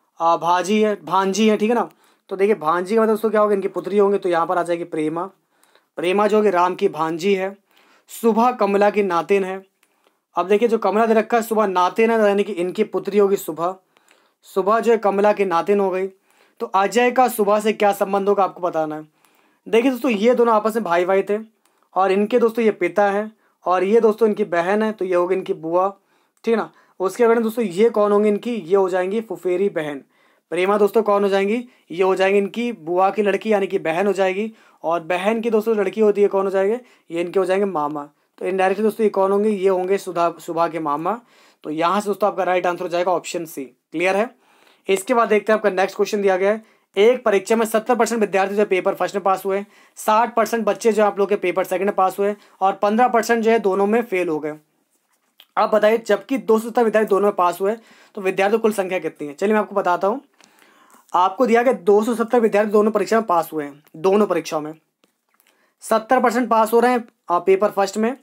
भाजी है, भांजी है। ठीक है ना? तो देखिए भांजी का मतलब दोस्तों क्या होगा? इनकी पुत्री होंगे, तो यहाँ पर आ जाएगी प्रेमा। प्रेमा जो होगी राम की भांजी है। सुबह कमला की नातिन है। अब देखिए जो कमला दे रखा है सुबह नातिन है, यानी कि इनकी पुत्री होगी सुबह। सुबह जो है कमला की नातिन हो गई। तो अजय का सुबह से क्या संबंध होगा आपको बताना है। देखिए दोस्तों ये दोनों आपस में भाई भाई थे और इनके दोस्तों ये पिता है और ये दोस्तों इनकी बहन है, तो ये होगी इनकी बुआ। ठीक है ना? उसके बाद दोस्तों ये कौन होंगी? इनकी ये हो जाएंगी फुफेरी बहन। प्रेमा दोस्तों कौन हो जाएंगी? ये हो जाएंगी इनकी बुआ की लड़की, यानी कि बहन हो जाएगी। और बहन की दोस्तों लड़की होती है, कौन हो जाएंगे? ये इनके हो जाएंगे मामा। तो इनडायरेक्टली दोस्तों ये कौन होंगे? ये होंगे सुबह के मामा। तो यहाँ से दोस्तों आपका राइट आंसर हो जाएगा ऑप्शन सी। क्लियर है? इसके बाद देखते हैं आपका नेक्स्ट क्वेश्चन दिया गया है। एक परीक्षा में 70% विद्यार्थी जो पेपर फर्स्ट में पास हुए, 60% बच्चे जो आप लोग के पेपर सेकंड में पास हुए और 15% जो है दोनों में फेल हो गए। अब बताइए जबकि 270 विद्यार्थी दोनों में पास हुए तो विद्यार्थी कुल संख्या कितनी है? चलिए मैं आपको बताता हूँ। आपको दिया गया 270 विद्यार्थी दोनों परीक्षा में पास हुए हैं। दोनों परीक्षाओं में 70% पास हो रहे हैं पेपर फर्स्ट में,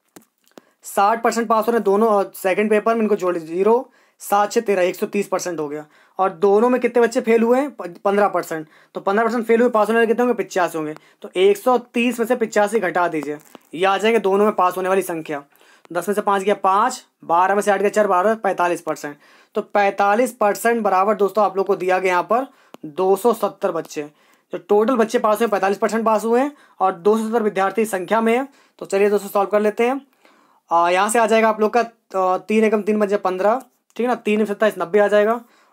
60% पास हो रहे हैं दोनों सेकंड पेपर में। इनको जोड़ लीजिए, 0 7 6 13, 130% हो गया। और दोनों में कितने बच्चे फेल हुए हैं? 15%। तो 15% फेल हुए, पास होने वाले कितने होंगे? 85 होंगे। तो 130 में से 85 घटा दीजिए, ये आ जाएंगे दोनों में पास होने वाली संख्या। 10 में से 5 गया 5, 12 में से 8 गया 4, 12, 45%। तो 45% बराबर दोस्तों आप लोग को दिया गया यहाँ पर 270 बच्चे। जो टोटल बच्चे पास हुए 45% पास हुए हैं और 270 विद्यार्थी संख्या में है। तो चलिए दोस्तों सॉल्व कर लेते हैं। यहाँ से आ जाएगा आप लोग का 3 एकम 3 बजे 15। ठीक है ना? 3 27 90 आ जाएगा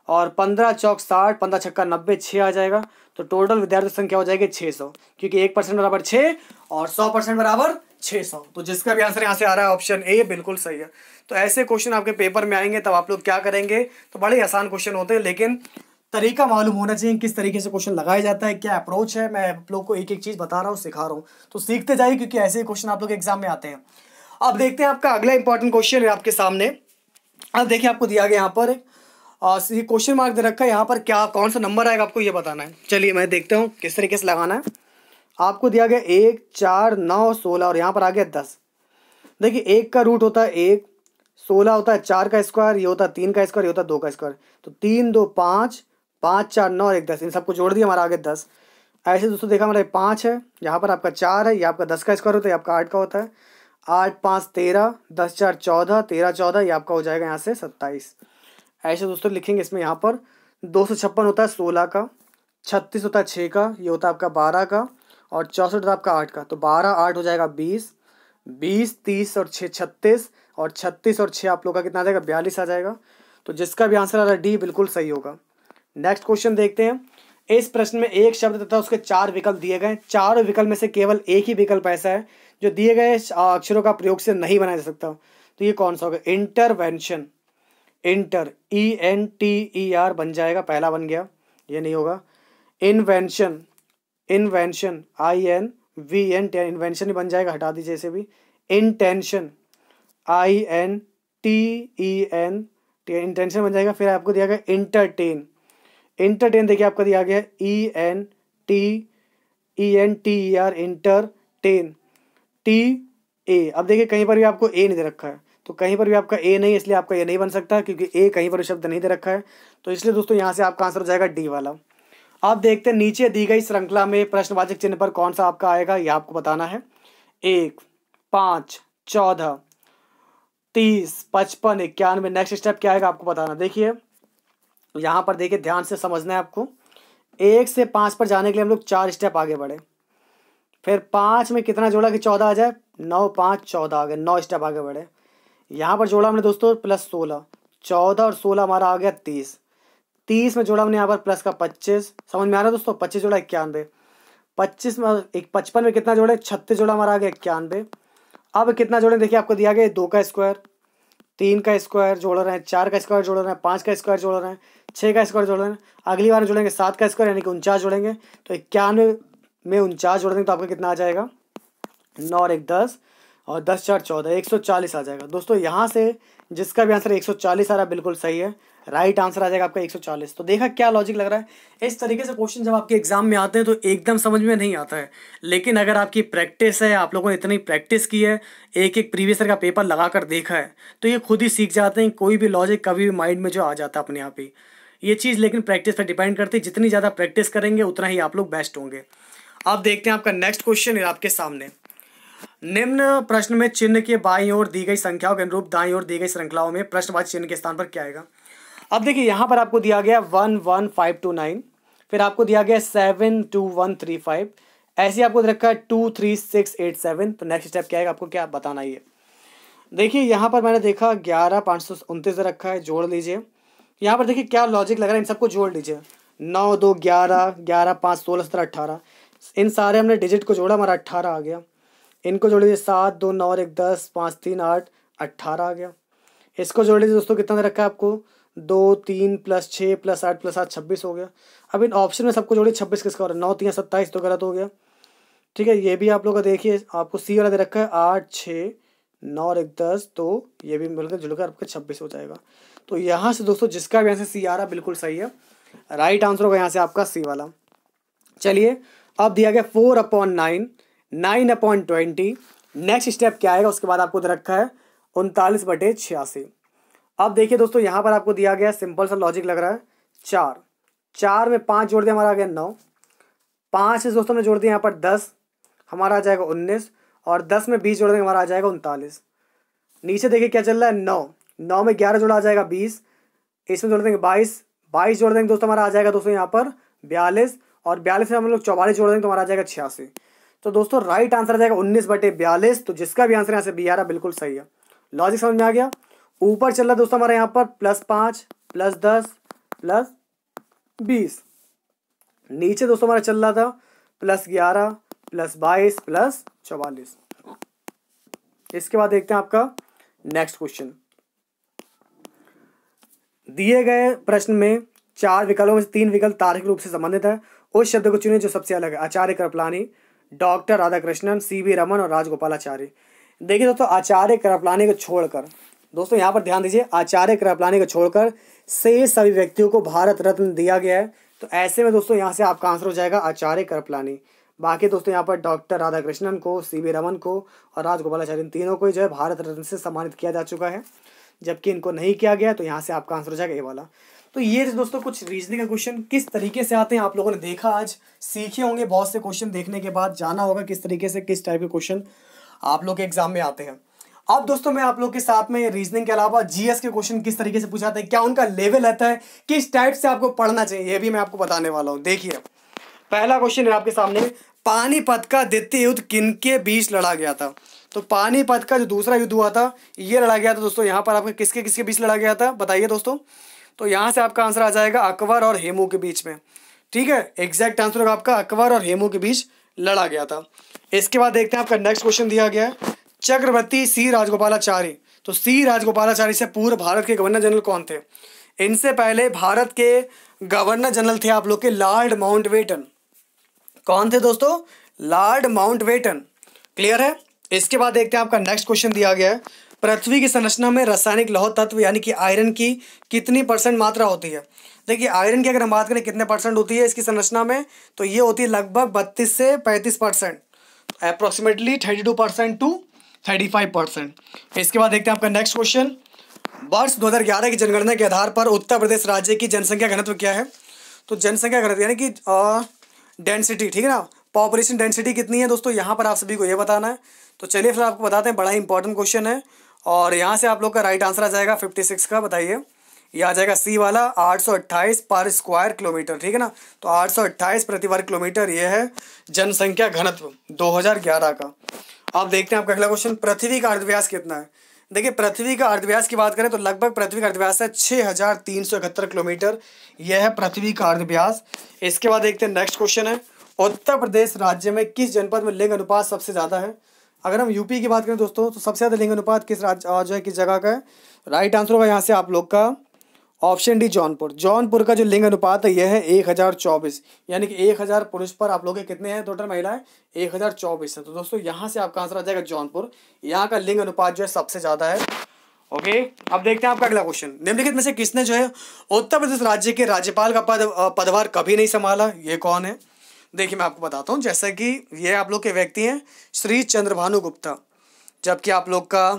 और 15 चौक 60, 15 छक्का 90, 6 आ जाएगा। तो टोटल विद्यार्थी संख्या हो जाएगी 600, क्योंकि 1% बराबर 6 और 100% बराबर 600। तो जिसका भी आंसर यहाँ से आ रहा है ऑप्शन ए बिल्कुल सही है। तो ऐसे क्वेश्चन आपके पेपर में आएंगे तब आप लोग क्या करेंगे, तो बड़े आसान क्वेश्चन होते हैं, लेकिन तरीका मालूम होना चाहिए किस तरीके से क्वेश्चन लगाया जाता है, क्या अप्रोच है। मैं आप लोग को एक एक चीज़ बता रहा हूँ, सिखा रहा हूँ, तो सीखते जाइए, क्योंकि ऐसे क्वेश्चन आप लोग एग्जाम में आते हैं। अब देखते हैं आपका अगला इंपॉर्टेंट क्वेश्चन है आपके सामने। अब देखिए आपको दिया गया यहाँ पर क्वेश्चन मार्क दे रखा है, यहाँ पर क्या कौन सा नंबर आएगा आपको ये बताना है। चलिए मैं देखता हूँ किस तरीके से लगाना है। आपको दिया गया 1, 4, 9, 16 और यहाँ पर आ गया 10। देखिए 1 का रूट होता है 1, 16 होता है 4 का स्क्वायर, ये होता है 3 का स्क्वायर, ये होता है 2 का स्क्वायर। तो 3, 2, 5, 5, 4, 9 और 1 10, इन सबको जोड़ दिया, हमारा आ गया 10। ऐसे दोस्तों देखा हमारा 5 है, यहाँ पर आपका 4 है, ये आपका 10 का स्क्वायर होता है, ये आपका 8 का होता है। 8, 5, 13, 10, 4, 14, 13, 14, ये आपका हो जाएगा यहाँ से 27। ऐसे दोस्तों लिखेंगे इसमें। यहाँ पर 256 होता है 16 का, 36 होता है 6 का, ये होता है आपका 12 का, और 64 होता है आपका 8 का। तो 12, 8 हो जाएगा 20, 20, 30 और 6 36, और 36 और 6 आप लोग का कितना आ जाएगा 42 आ जाएगा। तो जिसका भी आंसर आ रहा है डी बिल्कुल सही होगा। नेक्स्ट क्वेश्चन देखते हैं। इस प्रश्न में एक शब्द तथा उसके 4 विकल्प दिए गए। चारों विकल्प में से केवल एक ही विकल्प ऐसा है जो दिए गए अक्षरों का प्रयोग से नहीं बनाया जा सकता। तो ये कौन सा होगा? इंटरवेंशन। इंटर ENTER बन जाएगा, पहला बन गया, ये नहीं होगा। इन्वेंशन, इन्वेंशन INVEN, इन्वेंशन ही बन जाएगा, हटा दीजिए इसे भी। इंटेंशन INTEN, इंटेंशन बन जाएगा। फिर आपको दिया गया इंटरटेन। इंटरटेन देखिए आपका दिया गया ENTER, इंटरटेन TA। अब देखिए कहीं पर भी आपको ए नहीं दे रखा है, तो कहीं पर भी आपका ए नहीं है, इसलिए आपका ये नहीं बन सकता, क्योंकि ए कहीं पर भी शब्द नहीं दे रखा है। तो इसलिए दोस्तों यहाँ से आपका आंसर हो जाएगा डी वाला। अब देखते हैं नीचे दी गई श्रृंखला में प्रश्नवाचक चिन्ह पर कौन सा आपका आएगा, ये आपको बताना है। 1, 5, 14, 30, 55, 91। नेक्स्ट स्टेप क्या आएगा आपको बताना। देखिए यहाँ पर देखिए ध्यान से समझना है आपको। 1 से 5 पर जाने के लिए हम लोग 4 स्टेप आगे बढ़े, फिर 5 में कितना जोड़ा कि 14 आ जाए, 9, 5, 14 आ गए, 9 स्टेप आगे बढ़े। यहाँ पर जोड़ा हमने दोस्तों प्लस 16, 14 और 16 हमारा आ गया 30। 30 में जोड़ा हमने यहाँ पर प्लस का 25, समझ में आ रहा है दोस्तों। 25 जोड़ा 91, 25 में 55 में कितना जोड़े, 36 जोड़ा हमारा आ गया 91। अब कितना जोड़े देखिए आपको दिया गया 2 का स्क्वायर, 3 का स्क्वायर जोड़ रहे हैं, 4 का स्क्वायर जोड़ रहे हैं, 5 का स्क्वायर जोड़ रहे हैं, 6 का स्क्वायर जोड़ रहे हैं। अगली बार जोड़ेंगे 7 का स्क्वायर, यानी कि 49 जोड़ेंगे। तो 91 में 49 जोड़ देंगे तो आपका कितना आ जाएगा, 9 और 1 10, और 10 4 14, 140 आ जाएगा। दोस्तों यहाँ से जिसका भी आंसर 140 आ रहा है बिल्कुल सही है, राइट आंसर आ जाएगा आपका 140। तो देखा क्या लॉजिक लग रहा है। इस तरीके से क्वेश्चन जब आपके एग्जाम में आते हैं तो एकदम समझ में नहीं आता है, लेकिन अगर आपकी प्रैक्टिस है, आप लोगों ने इतनी प्रैक्टिस की है, एक एक प्रीवियस ईयर का पेपर लगा कर देखा है, तो ये खुद ही सीख जाते हैं। कोई भी लॉजिक कभी भी माइंड में जो आ जाता है अपने आप ही, ये चीज़ लेकिन प्रैक्टिस पर डिपेंड करती है। जितनी ज़्यादा प्रैक्टिस करेंगे उतना ही आप लोग बेस्ट होंगे। अब देखते हैं आपका नेक्स्ट क्वेश्चन है आपके सामने। निम्न प्रश्न में चिन्ह के बाईं ओर दी गई संख्याओं के अनुरूप दाईं ओर दी गई श्रृंखलाओं में प्रश्नवाचक चिन्ह के स्थान पर क्या आएगा। अब देखिए यहाँ पर आपको दिया गया 1 1 5 2 9, फिर आपको दिया गया 7 2 1 3 5, ऐसे आपको रखा है 2 3 6 8 7। तो नेक्स्ट स्टेप क्या आएगा आपको क्या बताना है। देखिए यहाँ पर मैंने देखा 11 529 रखा है, जोड़ लीजिए। यहाँ पर देखिए क्या लॉजिक लग रहा है, इन सबको जोड़ लीजिए। 9 2 11, 11 5 16 17 18, इन सारे हमने डिजिट को जोड़ा, हमारा 18 आ गया। इनको जोड़ लीजिए 7 2 9 और 1 10, 5 3 8, 18 आ गया। इसको जोड़ लीजिए दोस्तों, कितना दे रखा है आपको, 2 3 + 6 + 8 + 7 26 हो गया। अब इन ऑप्शन में सबको जोड़िए, 26 किसका हो रहा है, 9 3 27, तो गलत हो गया। ठीक है, ये भी आप लोग का देखिए आपको सी वाला दे रखा है 8 6 9 और 1 10, तो ये भी मिलकर जुड़कर आपका 26 हो जाएगा। तो यहाँ से दोस्तों जिसका भी यहाँ से सी आ रहा बिल्कुल सही है, राइट आंसर होगा यहाँ से आपका सी वाला। चलिए अब दिया गया 4/9, 9/20। नेक्स्ट स्टेप क्या आएगा उसके बाद आपको दे रखा है 39/86। अब देखिए दोस्तों यहाँ पर आपको दिया गया सिंपल सा लॉजिक लग रहा है। 4 में 5 जोड़ दिया, हमारा आ गया 9। 5 से दोस्तों ने जोड़ दिया यहाँ पर 10, हमारा आ जाएगा 19, और 10 में 20 जोड़ देंगे हमारा आ जाएगा 39। नीचे देखिए क्या चल रहा है, 9 में 11 जोड़ा आ जाएगा 20, इसमें जोड़ देंगे 22 जोड़ देंगे दोस्तों हमारा आ जाएगा दोस्तों यहाँ पर 42, और 42 में हम लोग 44 जोड़ देंगे तो हमारा आ जाएगा 86। तो दोस्तों राइट आंसर आ जाएगा 19/42। तो जिसका भी आंसर यहाँ से बी आ रहा बिल्कुल सही है। लॉजिक समझ में आ गया। ऊपर चल रहा है दोस्तों हमारे यहाँ पर +5 +10 प्लस 20, नीचे दोस्तों हमारा चल रहा था प्लस 11 प्लस 22 प्लस 44। इसके बाद देखते हैं आपका नेक्स्ट क्वेश्चन। दिए गए प्रश्न में 4 विकल्पों में से 3 विकल्प तार्किक रूप से संबंधित है। उस शब्द को चुनें जो सबसे अलग है। आचार्य कृपलानी, डॉक्टर राधाकृष्णन, सीवी रमन और राजगोपालाचारी। देखिए दोस्तों, आचार्य कृपलानी को छोड़कर, दोस्तों यहाँ पर ध्यान दीजिए, आचार्य कृपलानी को छोड़कर से सभी व्यक्तियों को भारत रत्न दिया गया है। तो ऐसे में दोस्तों यहाँ से आपका आंसर हो जाएगा आचार्य कृपलानी। बाकी दोस्तों यहाँ पर डॉक्टर राधाकृष्णन को, सीवी रमन को और राजगोपालाचारी, इन तीनों को जो है भारत रत्न से सम्मानित किया जा चुका है, जबकि इनको नहीं किया गया। तो यहाँ से आपका आंसर हो जाएगा ए वाला। तो ये दोस्तों कुछ रीजनिंग के क्वेश्चन किस तरीके से आते हैं आप लोगों ने देखा, आज सीखे होंगे। बहुत से क्वेश्चन देखने के बाद जाना होगा किस तरीके से, किस टाइप के क्वेश्चन आप लोग के एग्जाम में आते हैं। अब दोस्तों मैं आप लोग के साथ में रीजनिंग के अलावा जीएस के क्वेश्चन किस तरीके से पूछाते हैं, क्या उनका लेवल रहता है, किस टाइप से आपको पढ़ना चाहिए, ये भी मैं आपको बताने वाला हूँ। देखिए पहला क्वेश्चन है आपके सामने, पानीपत का द्वितीय युद्ध किनके बीच लड़ा गया था। तो पानीपत का जो दूसरा युद्ध हुआ था ये लड़ा गया था दोस्तों, यहाँ पर आपके किसके किसके बीच लड़ा गया था बताइए दोस्तों। तो यहाँ से आपका आंसर आ जाएगा अकबर और हेमू के बीच में। ठीक है, एग्जैक्ट आंसर होगा आपका अकबर और हेमू के बीच लड़ा गया था। इसके बाद देखते हैं आपका नेक्स्ट क्वेश्चन दिया गया है, चक्रवर्ती सी राजगोपालाचारी। तो सी राजगोपालाचारी से पूर्व भारत के गवर्नर जनरल कौन थे। इनसे पहले भारत के गवर्नर जनरल थे आप लोग के लॉर्ड माउंटबेटन। कौन थे दोस्तों, लॉर्ड माउंटबेटन। क्लियर है। इसके बाद देखते हैं आपका नेक्स्ट क्वेश्चन दिया गया है, पृथ्वी की संरचना में रासायनिक लौह तत्व यानी कि आयरन की कितनी % मात्रा होती है। देखिए आयरन की अगर हम बात करें कितने % होती है इसकी संरचना में, तो ये होती है लगभग 32 से 35%, अप्रोक्सीमेटली 32% टू 35%। इसके बाद देखते हैं आपका नेक्स्ट क्वेश्चन, वर्ष 2011 की जनगणना के आधार पर उत्तर प्रदेश राज्य की जनसंख्या घनत्व क्या है। तो जनसंख्या घनत्व यानी कि डेंसिटी, ठीक है ना, पॉपुलेशन डेंसिटी कितनी है दोस्तों, यहाँ पर आप सभी को ये बताना है। तो चलिए फिर आपको बताते हैं, बड़ा ही इंपॉर्टेंट क्वेश्चन है और यहाँ से आप लोग का राइट आंसर आ जाएगा 56 का। बताइए, ये आ जाएगा सी वाला 828 पर स्क्वायर किलोमीटर। ठीक है ना, तो 828 प्रति वर्ग किलोमीटर ये है जनसंख्या घनत्व 2011 का। अब देखते हैं आपका अगला क्वेश्चन, पृथ्वी का अर्धव्यास कितना है। देखिए पृथ्वी का अर्धव्यास की बात करें तो लगभग पृथ्वी का अर्धव्यास है 6371 किलोमीटर, यह है पृथ्वी का अर्धव्यास। इसके बाद देखते हैं नेक्स्ट क्वेश्चन है, उत्तर प्रदेश राज्य में किस जनपद में लिंग अनुपात सबसे ज़्यादा है। अगर हम यूपी की बात करें दोस्तों तो सबसे ज़्यादा लिंग अनुपात किस राज्य जो है किस जगह का है। राइट आंसर होगा यहाँ से आप लोग का ऑप्शन डी जौनपुर। जौनपुर का जो लिंग अनुपात है यह है 1024, यानी कि 1000 पुरुष पर आप लोग के कितने हैं टोटल महिलाएं, 1024 है। तो दोस्तों यहाँ से आपका आंसर आ जाएगा जौनपुर, यहाँ का लिंग अनुपात जो है सबसे ज़्यादा है। ओके, अब देखते हैं आपका अगला क्वेश्चन, निम्नलिखित में से किसने जो है उत्तर प्रदेश राज्य के राज्यपाल का पदभार कभी नहीं संभाला, ये कौन है। देखिए मैं आपको बताता हूँ, जैसा कि ये आप लोग के व्यक्ति हैं श्री चंद्रभानु गुप्ता, जबकि आप लोग का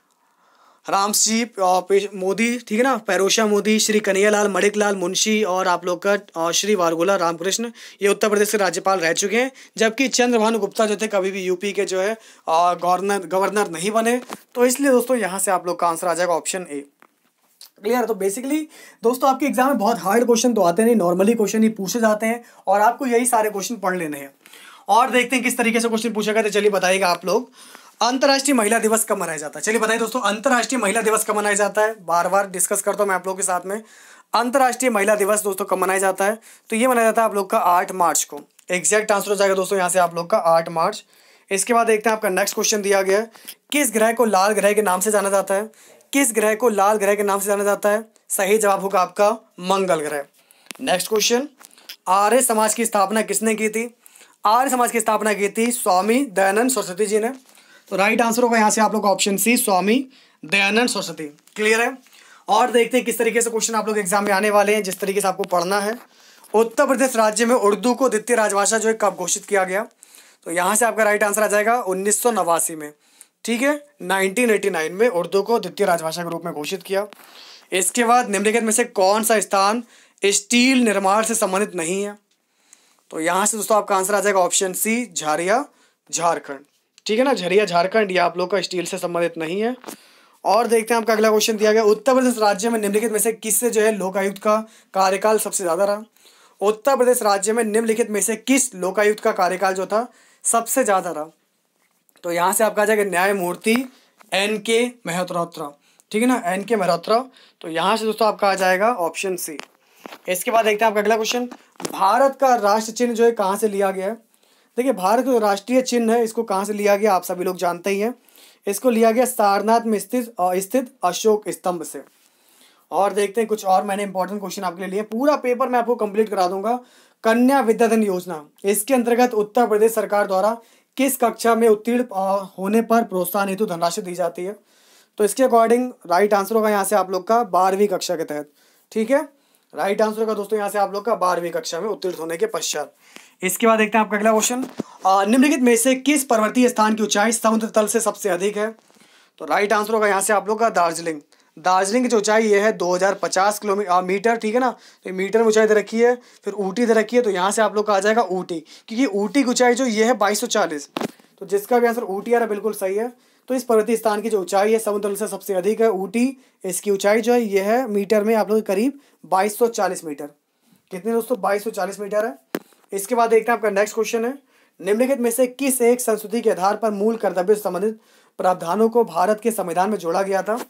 रामसी मोदी, ठीक है ना, पैरोशा मोदी, श्री कन्हैयालाल मणिकलाल मुंशी और आप लोग का श्री वारगोला रामकृष्ण, ये उत्तर प्रदेश के राज्यपाल रह चुके हैं। जबकि चंद्रभानु गुप्ता जो थे कभी भी यूपी के जो है गवर्नर नहीं बने। तो इसलिए दोस्तों यहाँ से आप लोग का आंसर आ जाएगा ऑप्शन ए। क्लियर। तो बेसिकली दोस्तों आपके एग्जाम में बहुत हार्ड क्वेश्चन तो आते नहीं, नॉर्मली क्वेश्चन ही पूछे जाते हैं और आपको यही सारे क्वेश्चन पढ़ लेने हैं। और देखते हैं किस तरीके से क्वेश्चन पूछेगा। तो चलिए बताइएगा आप लोग, अंतर्राष्ट्रीय महिला दिवस कब मनाया जाता है। चलिए बताइए दोस्तों, अंतर्राष्ट्रीय महिला दिवस कब मनाया जाता है। बार बार डिस्कस करता हूँ मैं आप लोगों के साथ में, अंतर्राष्ट्रीय महिला दिवस दोस्तों कब मनाया जाता है। तो ये मनाया जाता है आप लोग का 8 मार्च को। एग्जैक्ट आंसर हो जाएगा दोस्तों यहाँ से आप लोग का 8 मार्च। इसके बाद देखते हैं आपका नेक्स्ट क्वेश्चन दिया गया है, किस ग्रह को लाल ग्रह के नाम से जाना जाता है। किस ग्रह को लाल ग्रह के नाम से जाना जाता है। सही जवाब होगा आपका मंगल ग्रह। नेक्स्ट क्वेश्चन, आर्य समाज की स्थापना किसने की थी। आर्य समाज की स्थापना की थी स्वामी दयानंद सरस्वती जी ने। तो राइट आंसर होगा यहाँ से आप लोग option C, Swami Dayanand Saraswati. Clear है। और देखते हैं किस तरीके से क्वेश्चन आप लोग एग्जाम में आने वाले हैं, जिस तरीके से आपको पढ़ना है। उत्तर प्रदेश राज्य में उर्दू को द्वितीय राजभाषा जो है कब घोषित किया गया। तो यहाँ से आपका राइट आंसर आ जाएगा 1989 में। ठीक है, 1989 में उर्दू को द्वितीय राजभाषा के रूप में घोषित किया। इसके बाद निम्नलिखित में से कौन सा स्थान स्टील निर्माण से संबंधित नहीं है। तो यहाँ से दोस्तों आपका आंसर आ जाएगा ऑप्शन सी, झारिया झारखंड। ठीक है ना, झरिया झारखंड, ये आप लोग का स्टील से संबंधित नहीं है। और देखते हैं आपका अगला क्वेश्चन दिया गया, उत्तर प्रदेश राज्य में निम्नलिखित में से किससे जो है लोकायुक्त का कार्यकाल सबसे ज़्यादा रहा। उत्तर प्रदेश राज्य में निम्नलिखित में से किस लोकायुक्त का कार्यकाल जो था सबसे ज़्यादा रहा। तो यहाँ से आपका आ जाएगा न्यायमूर्ति NK मेहरोत्रा। ठीक है ना, NK मेहरोत्रा। तो यहाँ से दोस्तों आपका आ जाएगा ऑप्शन सी। इसके बाद देखते हैं आपका अगला क्वेश्चन, भारत का राष्ट्र चिन्ह जो है कहाँ से लिया गया है। देखिए भारत का जो राष्ट्रीय चिन्ह है इसको कहाँ से लिया गया आप सभी लोग जानते ही हैं। इसको लिया गया सारनाथ में स्थित अशोक स्तंभ से। और देखते हैं कुछ और मैंने इंपॉर्टेंट क्वेश्चन आपके लिए लिए, पूरा पेपर मैं आपको कंप्लीट करा दूंगा। कन्या विद्याधन योजना, इसके अंतर्गत उत्तर प्रदेश सरकार द्वारा किस कक्षा में उत्तीर्ण होने पर प्रोत्साहन हेतु धनराशि दी जाती है। तो इसके अकॉर्डिंग राइट आंसर होगा यहाँ से आप लोग का 12वीं कक्षा के तहत। ठीक है, राइट आंसर होगा दोस्तों यहाँ से आप लोग का 12वीं कक्षा में उत्तीर्ण होने के पश्चात। इसके बाद देखते हैं आपका अगला क्वेश्चन, निम्नलिखित में से किस पर्वतीय स्थान की ऊंचाई समुद्र तल से सबसे अधिक है। तो राइट आंसर होगा यहाँ से आप लोग का दार्जिलिंग। दार्जिलिंग की जो ऊंचाई ये है 2050 मीटर। ठीक है ना, तो मीटर में ऊंचाई दे रखी है, फिर ऊटी दे रखी है, तो यहाँ से आप लोग का आ जाएगा ऊटी, क्योंकि ऊटी की ऊंचाई जो ये है 2240। तो जिसका भी आंसर ऊटी आ रहा है बिल्कुल सही है। तो इस पर्वतीय स्थान की जो ऊंचाई है समुद्र तल से सबसे अधिक है ऊटी। इसकी ऊंचाई जो है ये है मीटर में आप लोग करीब 2240 मीटर। कितने दोस्तों, 2240 मीटर है। इसके बाद देखते हैं आपका नेक्स्ट क्वेश्चन है, निम्नलिखित में से किस एक संस्कृति के आधार पर मूल कर्तव्य से संबंधित प्रावधानों को भारत के संविधान में जोड़ा गया था।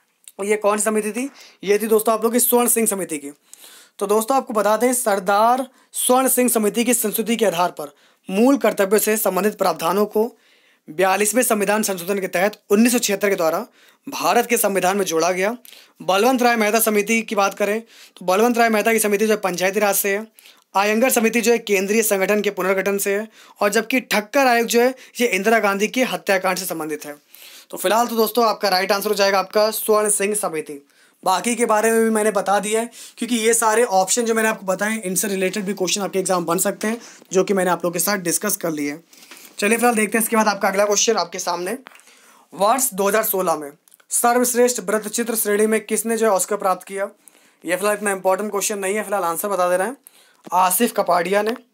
ये कौन सी समिति थी, ये थी दोस्तों आप लोग की स्वर्ण सिंह समिति की। तो दोस्तों आपको बता दें, सरदार स्वर्ण सिंह समिति की संस्कृति के आधार पर मूल कर्तव्य से संबंधित प्रावधानों को 42वें संविधान संशोधन के तहत 1976 के द्वारा भारत के संविधान में जोड़ा गया। बलवंत राय मेहता समिति की बात करें तो बलवंत राय मेहता की समिति जो है पंचायती राज से है। आयंगर समिति जो है केंद्रीय संगठन के पुनर्गठन से है। और जबकि ठक्कर आयोग जो है ये इंदिरा गांधी के हत्याकांड से संबंधित है। तो फिलहाल तो दोस्तों आपका राइट आंसर हो जाएगा आपका स्वर्ण सिंह समिति। बाकी के बारे में भी मैंने बता दिया है, क्योंकि ये सारे ऑप्शन जो मैंने आपको बताए इनसे रिलेटेड भी क्वेश्चन आपके एग्जाम बन सकते हैं, जो कि मैंने आप लोगों के साथ डिस्कस कर लिए। चलिए फिलहाल देखते हैं इसके बाद आपका अगला क्वेश्चन आपके सामने, वर्ष 2016 में सर्वश्रेष्ठ वृत्तचित्र श्रेणी में किसने जो है ऑस्कर प्राप्त किया। ये फिलहाल इतना इंपॉर्टेंट क्वेश्चन नहीं है, फिलहाल आंसर बता दे रहे हैं, आसिफ कपाडिया ने।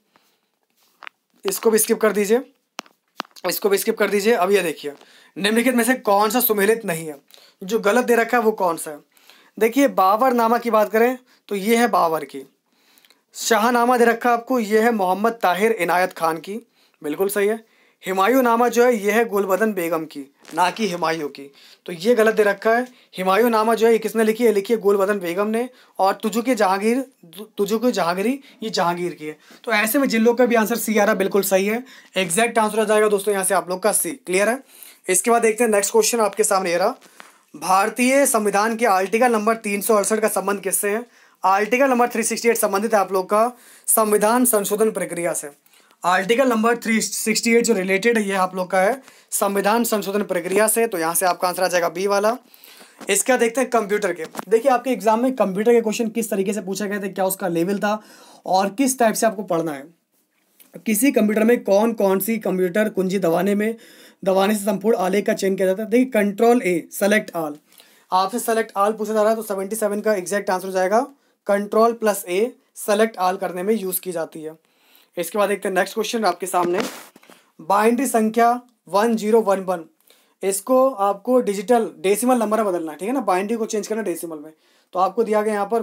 इसको भी स्किप कर दीजिए, इसको भी स्किप कर दीजिए। अब ये देखिए, निम्नलिखित में से कौन सा सुमेलित नहीं है, जो गलत दे रखा है वो कौन सा है। देखिए बाबरनामा की बात करें तो ये है बाबर की। शाहनामा दे रखा है आपको, ये है मोहम्मद ताहिर इनायत खान की, बिल्कुल सही है। हुमायूं नामा जो है ये है गुलबदन बेगम की, ना कि हुमायूं की, तो ये गलत दे रखा है। हुमायूं नामा जो है ये किसने लिखी है, लिखी है गुलबदन बेगम ने। और तुझो की जहांगीरी ये जहांगीर की है। तो ऐसे में जिन लोग का भी आंसर सी आ रहा बिल्कुल सही है। एग्जैक्ट आंसर आ जाएगा दोस्तों यहाँ से आप लोग का सी। क्लियर है। इसके बाद देखते हैं नेक्स्ट क्वेश्चन आपके सामने ये रहा, भारतीय संविधान के आर्टिकल नंबर 368 का संबंध किससे है। आर्टिकल नंबर 368 संबंधित है आप लोग का संविधान संशोधन प्रक्रिया से। आर्टिकल नंबर 368 जो रिलेटेड है ये आप लोग का है संविधान संशोधन प्रक्रिया से। तो यहाँ से आपका आंसर आ जाएगा बी वाला। इसका देखते हैं कंप्यूटर के। देखिए आपके एग्जाम में कंप्यूटर के क्वेश्चन किस तरीके से पूछे गए थे, क्या उसका लेवल था और किस टाइप से आपको पढ़ना है। किसी कंप्यूटर में कौन कौन सी कंप्यूटर कुंजी दबाने से संपूर्ण आलेख का चयन किया जाता है। देखिए कंट्रोल ए सेलेक्ट ऑल, आपसे सेलेक्ट ऑल पूछा जा रहा है, तो 77 का एग्जैक्ट आंसर हो जाएगा control plus A select all करने में यूज़ की जाती है। इसके बाद देखते हैं नेक्स्ट क्वेश्चन आपके सामने, बाइनरी संख्या 1011, इसको आपको डिजिटल डेसिमल नंबर में बदलना है। ठीक है ना, बाइनरी को चेंज करना डेसिमल में। तो आपको दिया गया यहाँ पर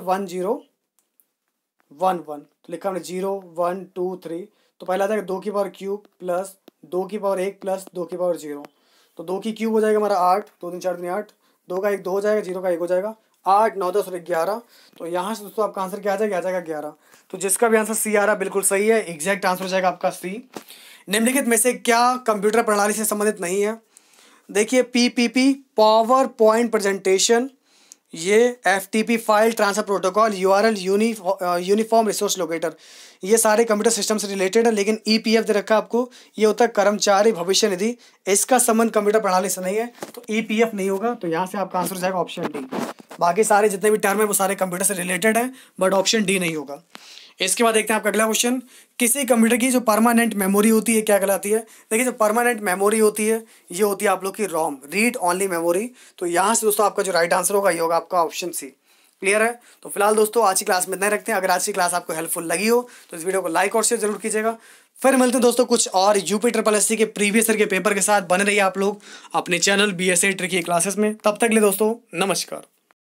1011, तो लिखा हमने 0 1 2 3। तो पहला था 2 की पावर क्यूब प्लस 2 की पावर 1 प्लस 2 की पावर 0। तो 2 की क्यूब हो जाएगा हमारा 8, 2 3 4 3 8, 2 का 1 2 हो जाएगा, 0 का 1 हो जाएगा, 8 9 10 और 11। तो यहाँ से दोस्तों आपका आंसर क्या आ जाएगा, 11। तो जिसका भी आंसर सी आ रहा बिल्कुल सही है। एग्जैक्ट आंसर हो जाएगा आपका सी। निम्नलिखित में से क्या कंप्यूटर प्रणाली से संबंधित नहीं है। देखिए पीपीपी पावर पॉइंट प्रेजेंटेशन, ये FTP file transfer protocol, URL uniform resource locator, ये सारे कंप्यूटर सिस्टम से रिलेटेड है। लेकिन ईपीएफ दे रखा है आपको, ये होता है कर्मचारी भविष्य निधि, इसका संबंध कंप्यूटर प्रणाली से नहीं है, तो ईपीएफ नहीं होगा। तो यहाँ से आपका आंसर हो जाएगा ऑप्शन डी। बाकी सारे जितने भी टर्म है वो सारे कंप्यूटर से रिलेटेड है, बट ऑप्शन डी नहीं होगा। इसके बाद देखते हैं आपका अगला क्वेश्चन, किसी कंप्यूटर की जो परमानेंट मेमोरी होती है क्या कहलाती है। देखिए जो परमानेंट मेमोरी होती है ये होती है आप लोग की रोम, रीड ओनली मेमोरी। तो यहाँ से दोस्तों आपका जो राइट आंसर होगा ये होगा आपका ऑप्शन सी। क्लियर है। तो फिलहाल दोस्तों आज की क्लास में इतना रखते हैं। अगर आज की क्लास आपको हेल्पफुल लगी हो तो इस वीडियो को लाइक और शेयर जरूर कीजिएगा। फिर मिलते हैं दोस्तों कुछ और यूपी ट्रिपल एससी के प्रीवियस ईयर के पेपर के साथ। बने रहिए आप लोग अपने चैनल BSA ट्रिकी क्लासेस में। तब तक के लिए दोस्तों नमस्कार।